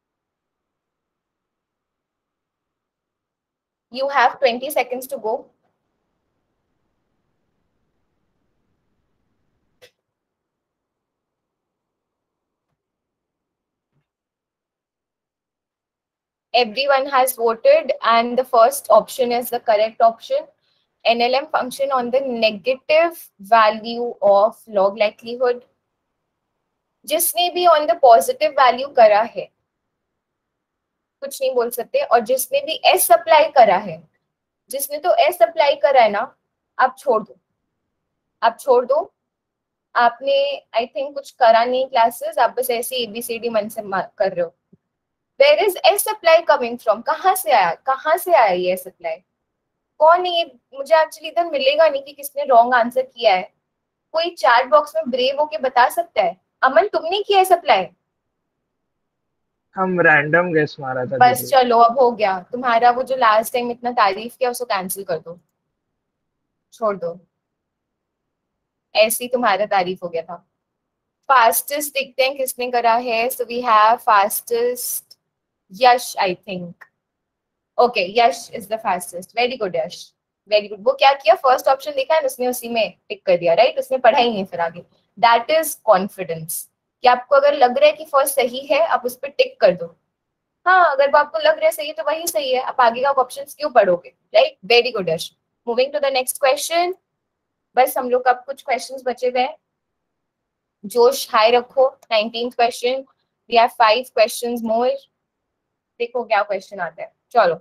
You have 20 seconds to go. Everyone has voted and the first option is the correct option. NLM function on the negative value of log likelihood. जिसने भी on the positive value करा है कुछ नहीं बोल सकते, और जिसने भी S अप्लाई करा है, जिसने तो S अप्लाई करा है ना, आप छोड़ दो, आप छोड़ दो. आपने आई थिंक कुछ करा नहीं क्लासेस, आप बस ऐसे ABCD मन से कर रहे हो. Where is S apply coming from? कहाँ से आया ये S apply? कौन है ये? मुझे एक्चुअली इधर मिलेगा नहीं कि किसने रॉन्ग आंसर किया है. कोई चैट बॉक्स में ब्रेव होके बता सकता है? अमन, तुमने किया S apply? हम रैंडम गेस मारा था बस दीदी। चलो, अब हो गया तुम्हारा. वो जो लास्ट टाइम इतना तारीफ किया उसको कैंसिल कर दो, छोड़ दो. ऐसी तुम्हारा तारीफ हो गया था. फास्टेस्ट देखते हैं किसने करा है. So we have fastest Yash, I think. Okay, Yash is the fastest. Very good Yash, very good. वो क्या किया, फर्स्ट ऑप्शन देखा है उसने, उसी में टिक कर दिया. राइट, उसने पढ़ा ही नहीं फिर आगे. दैट इज कॉन्फिडेंस कि आपको अगर लग रहा है कि फर्स्ट सही है, आप उस पर टिक कर दो. हाँ, अगर वो आपको लग रहा है सही है तो वही सही है, आप आगे का ऑप्शन क्यों पढ़ोगे. Right, very good Yash. Moving to the next question. बस हम लोग का अब कुछ क्वेश्चंस बचे हुए हैं. जोश हाई रखो. 19th question. We have 5 questions more. देखो क्या क्वेश्चन आता है. चलो.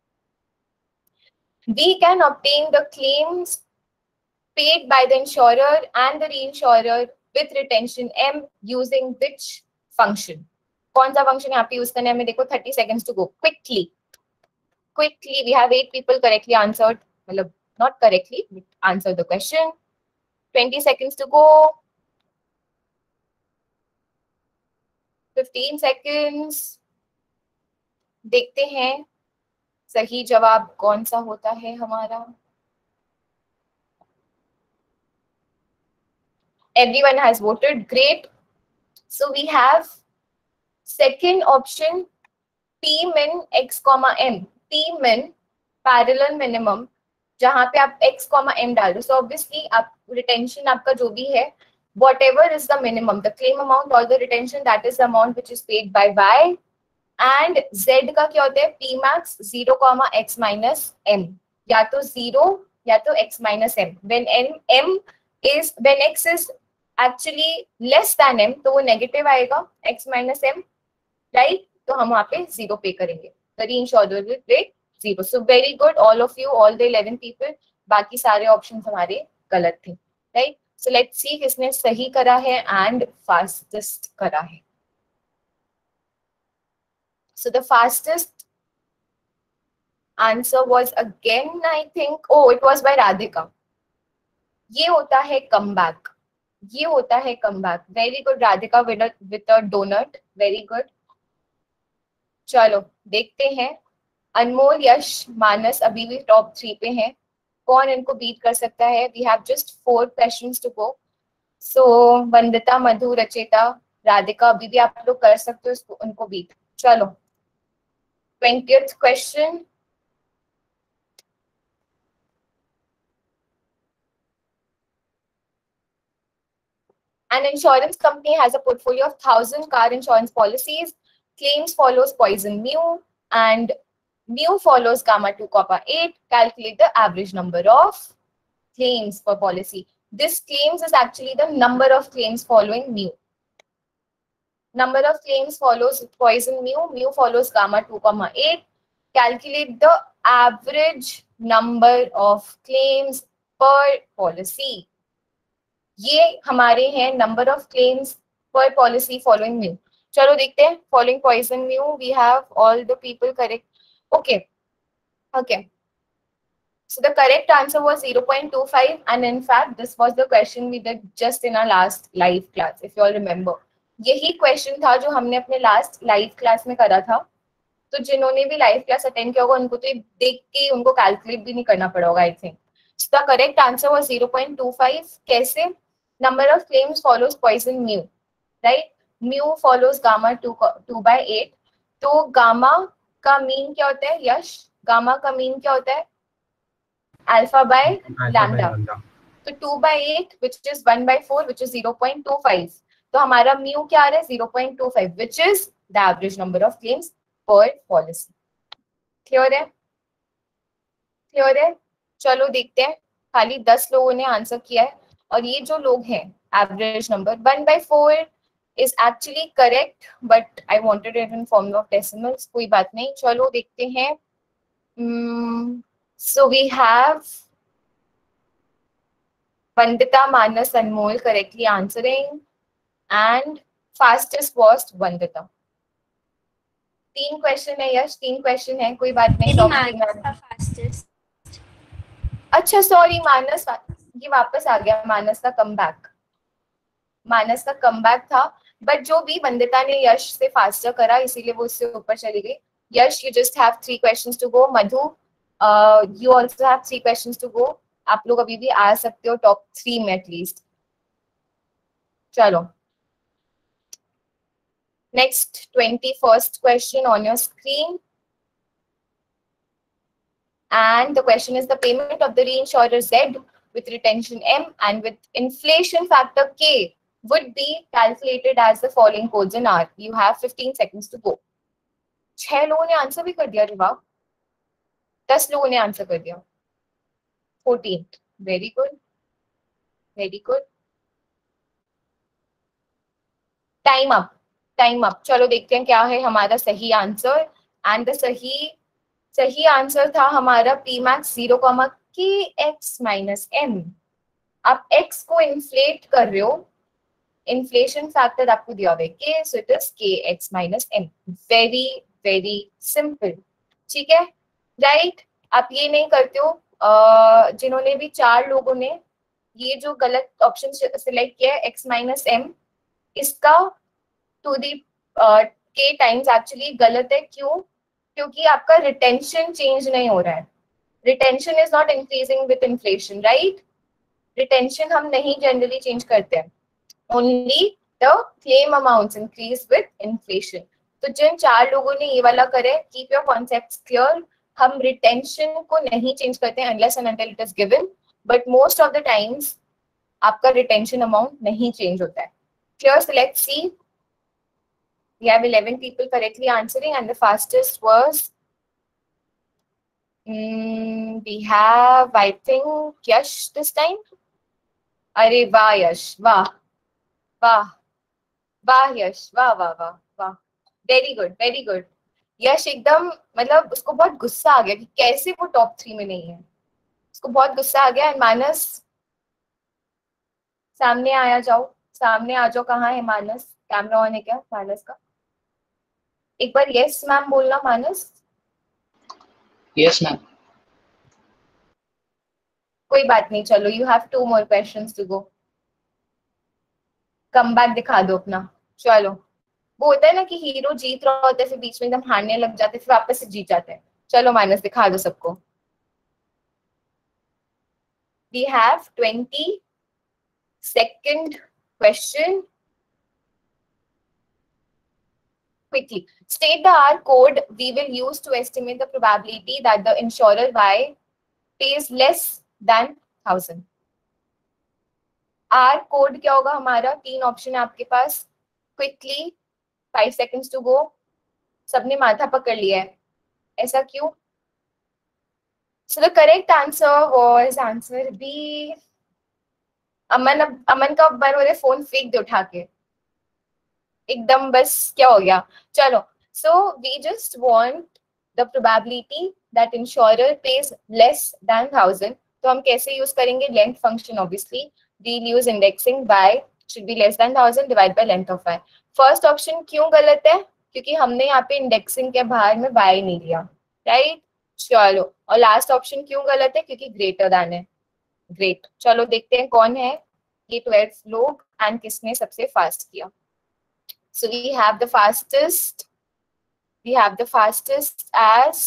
We can obtain the claims paid by the insurer and the reinsurer with retention M using which function? कौन सा फंक्शन यहाँ पे यूज करना है हमें? देखो 30 seconds to go. Quickly we have 8 people correctly answered. मतलब not correctly, but answer the question. 20 seconds to go. 15 seconds. देखते हैं सही जवाब कौन सा होता है हमारा. Everyone has voted. Great. So we have second option, P min x comma m. P min parallel minimum, जहां पे आप x comma m डाल दो. So obviously आप retention आपका जो भी है, whatever is the minimum, the claim amount or the retention, that is the amount which is paid by y. And z का क्या होता है? P max 0, x minus m. या तो 0 या तो x minus m. When x is actually less than m, तो वो नेगेटिव आएगा, x minus m, राइट. तो हम वहाँ पे 0 पे करेंगे. The reinsurer will pay 0. So very good, all of you, all the 11 people. बाकी सारे ऑप्शन हमारे गलत थे, राइट. So let's see किसने सही करा है and fastest करा है. So the fastest answer was again, I think, oh, it was by Radhika. ये होता है comeback. ये होता है comeback. Very good, Radhika, winner with a donut. Very good. चलो देखते हैं. अनमोल, यश, मानस अभी भी टॉप 3 पे हैं. कौन इनको बीट कर सकता है? We have just 4 questions to go. So Vandita, मधु, रचेता, राधिका, अभी भी आप लोग कर सकते हो उनको बीट. चलो 20th question. An insurance company has a portfolio of 1,000 car insurance policies. Claims follows poison mu and mu follows gamma 2 kappa 8. Calculate the average number of claims per policy. This claims is actually the number of claims following mu. Number of claims follows poison mu. Mu follows gamma 2 comma 8. Calculate the average number of claims per policy. ये हमारे हैं number of claims per policy following mu. चलो देखते हैं. Following poison mu, we have all the people correct. Okay. So the correct answer was 0.25, and in fact this was the question we did just in our last live class, if you all remember. यही question था जो हमने अपने last live class में करा था. तो जिन्होंने भी live class attend किया होगा उनको तो देख के उनको calculate भी नहीं करना पड़ा होगा, I think. So the correct answer was 0.25. कैसे? Number of claims follows poison mu, right? Mu follows gamma 2 by 8. तो gamma का mean क्या होता है? यश, gamma का mean क्या होता है? Alpha by lambda. तो 2 by 8 which is 1 by 4 which is 0.25. तो हमारा mu क्या आ रहा है? 0.25, which is the average number of claims per policy. Clear है? क्लियर है? चलो देखते हैं। खाली 10 लोगों ने आंसर किया है और ये जो लोग हैं average number 1/4 is actually correct, but I wanted it in form of decimals. कोई बात नहीं, चलो देखते हैं. So we have Vandita, Manas, Anmol correctly answering, and fastest was Vandita. 3 question है यश, 3 क्वेश्चन है, कोई बात नहीं. मेरी टॉप मानस 3 का फास्टेस्ट. अच्छा सॉरी मानस, ये वापस आ गया मानस का कमबैक. मानस का कमबैक था, बट जो भी वंदिता ने यश से फास्टर करा इसीलिए वो उससे ऊपर चली गई. Yash you just have 3 questions to go. Madhu you also have 3 questions to go. आप लोग अभी भी आ सकते हो टॉप 3 में एटलीस्ट. चलो next 21st question on your screen, and the question is the payment of the reinsurer Z with retention M and with inflation factor K would be calculated as the following codes in R. You have 15 seconds to go. 6 लोगों ने answer भी कर दिया. अरे वाह, 10 लोगों ने answer कर दिया. 14. Very good, very good. Time up, time up. चलो देखते हैं क्या है हमारा सही आंसर. एंड द सही आंसर था हमारा P max 0, kx minus M. आप x को इन्फ्लेट कर रहे हो, इन्फ्लेशन फैक्टर आपको दिया हुआ है k, so it is kx minus M. Very very simple. ठीक है, राइट. आप ये नहीं करते हो. जिन्होंने भी 4 लोगों ने ये जो गलत ऑप्शन सिलेक्ट किया है x माइनस एम, इसका to the k times actually गलत है. क्यों? क्योंकि आपका रिटेंशन चेंज नहीं हो रहा है. Retention is not increasing with inflation, right. Retention हम नहीं जनरली चेंज करते हैं. Only the claim amounts increase with inflation. तो जिन 4 लोगों ने ये वाला करे, कीप योर कॉन्सेप्ट्स क्लियर. हम रिटेंशन को नहीं चेंज करते हैं unless and until it is given, but most of the times आपका रिटेंशन अमाउंट नहीं चेंज होता है. Clear? So let's see. We have 11 people correctly answering, and the fastest was we have, I think, Yash this time. अरे वाह यश, वाह वाह वाह यश, वाह वाह वाह वाह. Very good, very good. Yash एकदम मतलब उसको बहुत गुस्सा आ गया कि कैसे वो टॉप 3 में नहीं है. उसको बहुत गुस्सा आ गया. एंड मानस सामने आया जाओ, सामने आ जाओ. कहाँ है मानस? कैमरा ऑन है क्या मानस का? एक बार यस मैम बोलना मानस. Yes ma'am. कोई बात नहीं, चलो you have 2 more questions to go. Come back दिखा दो अपना. चलो, वो होता है ना कि हीरो जीत रहा होता है फिर बीच में एकदम हारने लग जाते फिर वापस से जीत जाते हैं. चलो मानस दिखा दो सबको. We have 22nd question. Quickly state the R code we will use to estimate the probability that the insurer Y pays less than 1000. R code क्या होगा हमारा? 3 ऑप्शन है आपके पास. Quickly 5 seconds to go. सबने माथा पकड़ लिया है, ऐसा क्यों? So the correct answer was answer B. अमन का बार हो रहे फोन फेंक दे उठा के एकदम. बस क्या हो गया? चलो, so we just want the probability that insurer pays less than 1000. तो हम कैसे यूज करेंगे? Length function obviously. we'll use indexing by should be less than 1000 divided by length of y. First option क्यों गलत है? क्योंकि हमने यहाँ पे इंडेक्सिंग के बाहर में y नहीं लिया, राइट. चलो, और लास्ट ऑप्शन क्यों गलत है? क्योंकि ग्रेटर देन है. ग्रेट. चलो देखते हैं कौन है ये 12 लोग एंड किसने सबसे फास्ट किया. So we have the fastest. We have the fastest as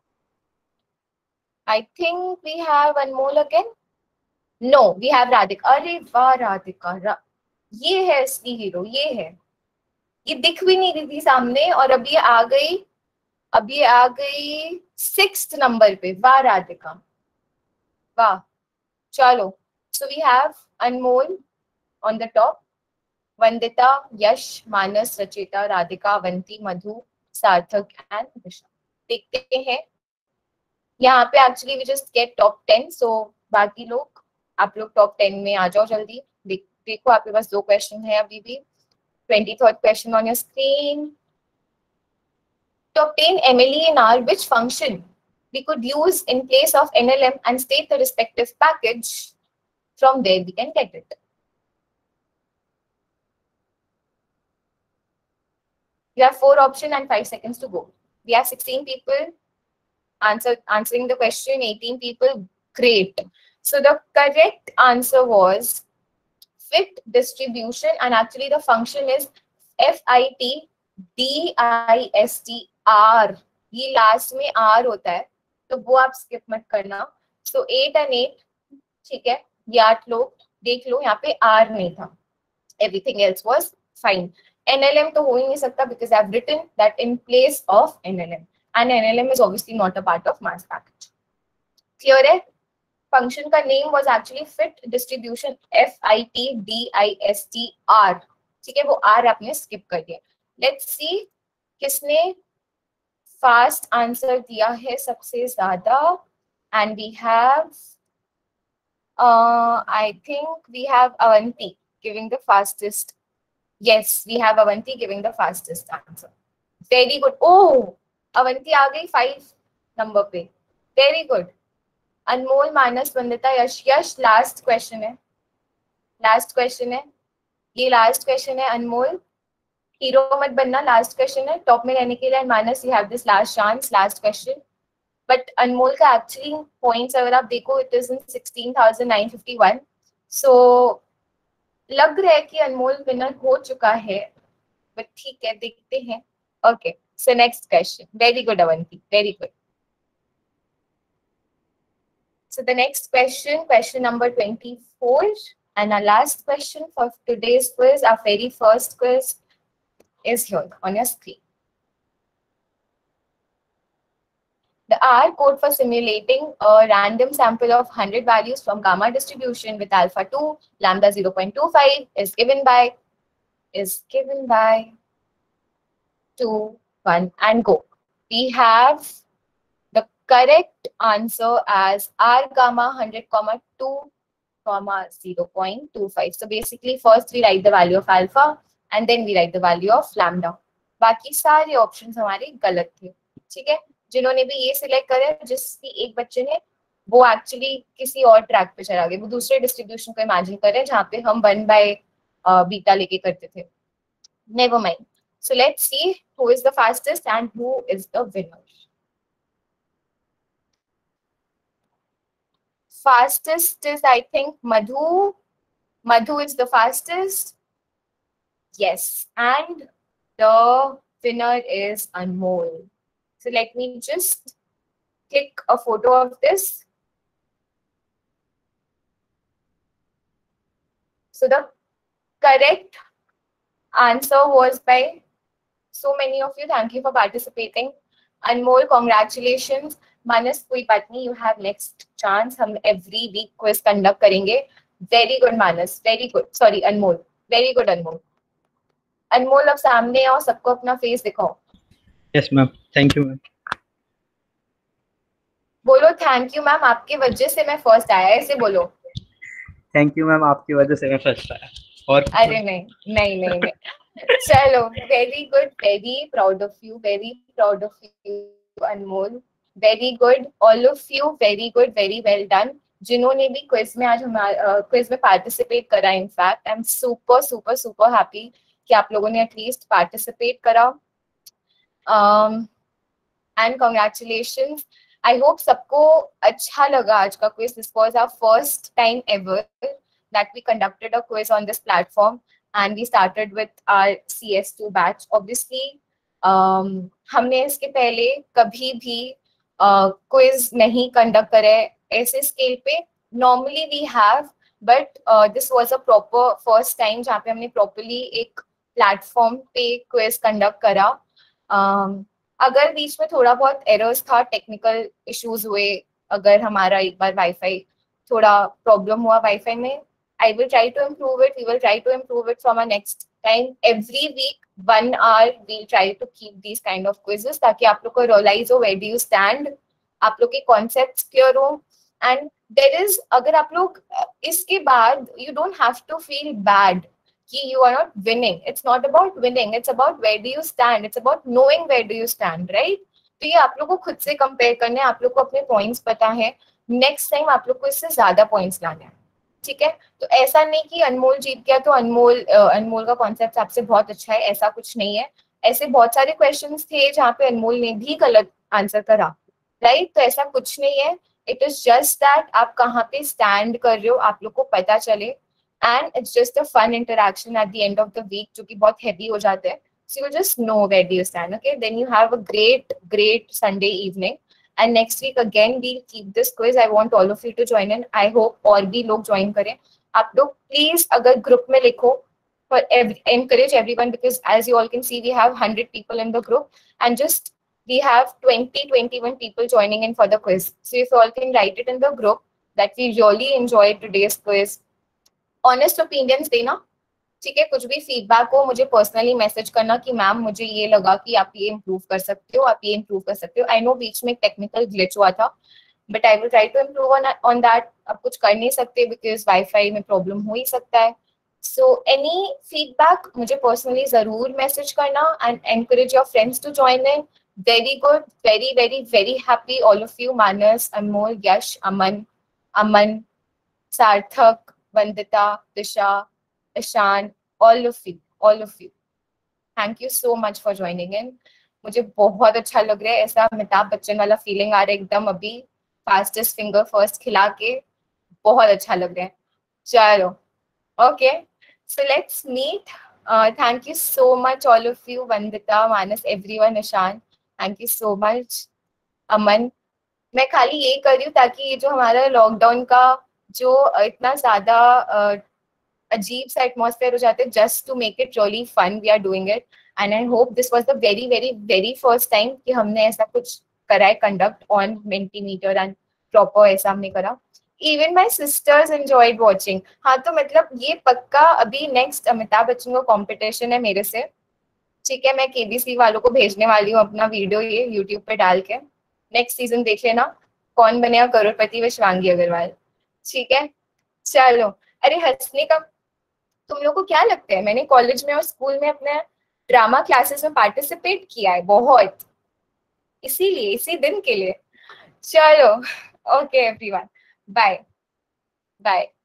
I think we have Anmol again. No, we have Radhika. अरे वाह राधिका, ये है असली हीरो. ये है, ये दिख भी नहीं रही थी सामने और अब ये आ गई. अब ये आ गई 6th नंबर पे. वाह राधिका, वाह. चलो, so we have Anmol on the top. Vandita, यश, मानस, रचिता, राधिका, अवंती, मधु, सार्थक एंड दिशा. देखते हैं यहाँ पे actually we just get top 10, so बाकी लोग आप लोग टॉप 10 में आ जाओ जल्दी। देखो आपके पास 2 क्वेश्चन है अभी भी। 23rd question on your screen. To obtain MLE in R, which function we could use in place of NLM and state the respective package from where we can get it. You have 4 options and 5 seconds to go. We have 16 people answering the question, 18 people. Great. So the correct answer was fit distribution, and actually the function is FIT DISTR. ये last में R होता है, तो वो आप skip मत करना। So 8 and 8, ठीक है, ये 8 लोग देख लो, यहाँ पे R नहीं था, everything else was fine. NLM तो हो ही नहीं सकता because I've written that in place of NLM, and NLM is obviously not a part of mass package. Clear है? फंक्शन का name was actually fit distribution, FITDISTR, ठीक है, वो are आपने स्किप कर दिया। लेट्स सी किसने फास्ट आंसर दिया है सबसे ज्यादा, and we have I think we have Avanti giving the fastest. Yes, we have Avanti giving the fastest answer. Very good. Oh, Avanti आ गई 5 नंबर पे, very good. Anmol, Manas, Vandita, Yash. Yash last question है, लास्ट क्वेश्चन है, ये लास्ट क्वेश्चन है। अनमोल हीरो मत बनना, लास्ट क्वेश्चन है टॉप में रहने के लिए। Manas, you have this last chance, last question. But Anmol का एक्चुअली पॉइंट्स अगर आप देखो इट इज इन 16,951, सो लग रहा है कि अनमोल विनर हो चुका है, बट ठीक है, देखते हैं। Okay, so next question. Very good Avanti, very good. So the next question, question number 24, and our last question for today's quiz, our very first quiz, is here on your screen. The R code for simulating a random sample of 100 values from gamma distribution with alpha 2, lambda 0.25 is given by 2, 1, and go. We have the correct answer as R gamma 100, 2, 0.25. So basically first we write the value of alpha and then we write the value of lambda. बाकी सारे options हमारे गलत थे, ठीक है। जिन्होंने भी ये सिलेक्ट करे, जिसकी एक बच्चे ने, वो एक्चुअली किसी और ट्रैक पे चला गया, वो दूसरे डिस्ट्रीब्यूशन को इमेजिन करें जहाँ पे हम 1/बीटा लेके करते थे। Never mind. So let's see who is the fastest and who is the winner. Fastest is, I think, Madhu. Madhu is the fastest. Yes, and the winner is Anmol. So let me just click a photo of this. So the correct answer was by so many of you. Thank you for participating. Anmol, congratulations. Manas, कोई बात नहीं, you have next chance, हम every week quiz conduct करेंगे। Very good Manas, very good, sorry Anmol, very good Anmol. Anmol अब सामने आओ, सबको अपना फेस दिखाओ। Yes ma'am, thank you ma'am. बोलो थैंक यू मैम, आपके वजह से मैं फर्स्ट आया, ऐसे बोलो। थैंक यू मैम, आपकी वजह से मैं फर्स्ट आया। और अरे नहीं नहीं नहीं नहीं। चलो, very good, very proud of you, very proud of you Anmol. Very good all of you, very good, very well done. जिन्होंने भी क्विज में आज हमारे क्विज में पार्टिसिपेट करा, in fact I am super super super happy कि आप लोगों ने एटलीस्ट पार्टिसिपेट करा, एंड कॉन्ग्रेचुलेशंस। आई होप सबको अच्छा लगा आज का quiz. This was our first time ever that we conducted a quiz on this platform and we started with our CS2 batch. Obviously हमने इसके पहले कभी भी क्विज नहीं कंडक्ट करे ऐसे स्केल पे। Normally we have, but this was a proper first time जहाँ पे हमने प्रॉपरली एक प्लेटफॉर्म पे क्विज कंडक्ट करा। अगर बीच में थोड़ा बहुत एरर्स था, टेक्निकल इश्यूज हुए, अगर हमारा एक बार वाईफाई थोड़ा प्रॉब्लम हुआ वाईफाई में, I will try to improve it. We will try to improve it from our next time. Every week, 1 hour, we'll try to keep these kind of quizzes ताकि आप लोग को realize हो where do you stand आप लोग के concepts clear हो, and there is, अगर आप लोग इसके बाद you don't have to feel bad कि you are not winning. It's not about winning. It's about where do you stand. It's about knowing where do you stand, right? तो ये आप लोग को खुद से कंपेयर करने, आप लोग को अपने पॉइंट्स पता है, नेक्स्ट टाइम आप लोग को इससे ज्यादा पॉइंट्स लाने हैं, ठीक है? तो ऐसा नहीं कि अनमोल जीत गया तो अनमोल का कॉन्सेप्ट आपसे बहुत अच्छा है, ऐसा कुछ नहीं है। ऐसे बहुत सारे क्वेश्चंस थे जहाँ पे अनमोल ने भी गलत आंसर करा, राइट? तो ऐसा कुछ नहीं है, इट इज जस्ट दैट आप कहाँ पे स्टैंड कर रहे हो आप लोग को पता चले, and it's just a fun interaction at the end of the week जो कि बहुत heavy हो जाते हैं, so you just know where do you stand, okay? Then you have a great Sunday evening, and next week again we'll keep this quiz. I want all of you to join in. I hope और भी लोग join करें। आप लोग please अगर group में लिखो, for encourage everyone, because as you all can see we have 100 people in the group, and just we have 21 people joining in for the quiz. So if you all can write it in the group that we really enjoyed today's quiz, honest opinions देना, ठीक है? कुछ भी feedback हो मुझे personally message करना कि ma'am मुझे ये लगा कि आप ये इम्प्रूव कर सकते हो, आप ये इम्प्रूव कर सकते हो। आई नो बीच में टेक्निकल ग्लिच हुआ था, but I will try to improve on that. अब कुछ कर नहीं सकते बिकॉज वाईफाई में प्रॉब्लम हो ही सकता है। सो एनी फीडबैक मुझे पर्सनली जरूर मैसेज करना, and encourage your friends to join in. Very good, very very very happy all of you, Manas, Anmol, Yash, Aman, Sarthak, Vandita, Disha, Ishan, all of you. Thank you so much for joining in. मुझे बहुत अच्छा लग रहा है, ऐसा अमिताभ बच्चन वाला फीलिंग आ रहा है एकदम अभी, फास्टेस्ट फिंगर फर्स्ट खिला के, बहुत अच्छा लग रहा है। चलो, okay, so let's meet. Thank you so much all of you, Vandita, Manas, everyone, Ishan, thank you so much. Aman, मैं खाली ये कर रही हूँ ताकि ये जो हमारा लॉकडाउन का जो इतना ज्यादा अजीब सा एटमॉस्फेयर हो जाते हैं, just to make it really fun we are doing it, and I hope this was the very very very first time कि हमने ऐसा कुछ करा है conduct on Mentimeter, and proper ऐसा हमने करा। Even my sisters enjoyed watching. हाँ, तो मतलब ये पक्का अभी नेक्स्ट अमिताभ बच्चन का कॉम्पिटिशन है मेरे से, ठीक है? मैं केबीसी वालों को भेजने वाली हूँ अपना वीडियो ये यूट्यूब पे डाल के, नेक्स्ट सीजन देख लेना कौन बनेगा करोड़पति व शिवांगी अग्रवाल, ठीक है? चलो, अरे हंसने का तुम लोग को क्या लगता है, मैंने कॉलेज में और स्कूल में अपने ड्रामा क्लासेस में पार्टिसिपेट किया है बहुत, इसीलिए इसी दिन के लिए। चलो, ओके एवरीवन, बाय बाय।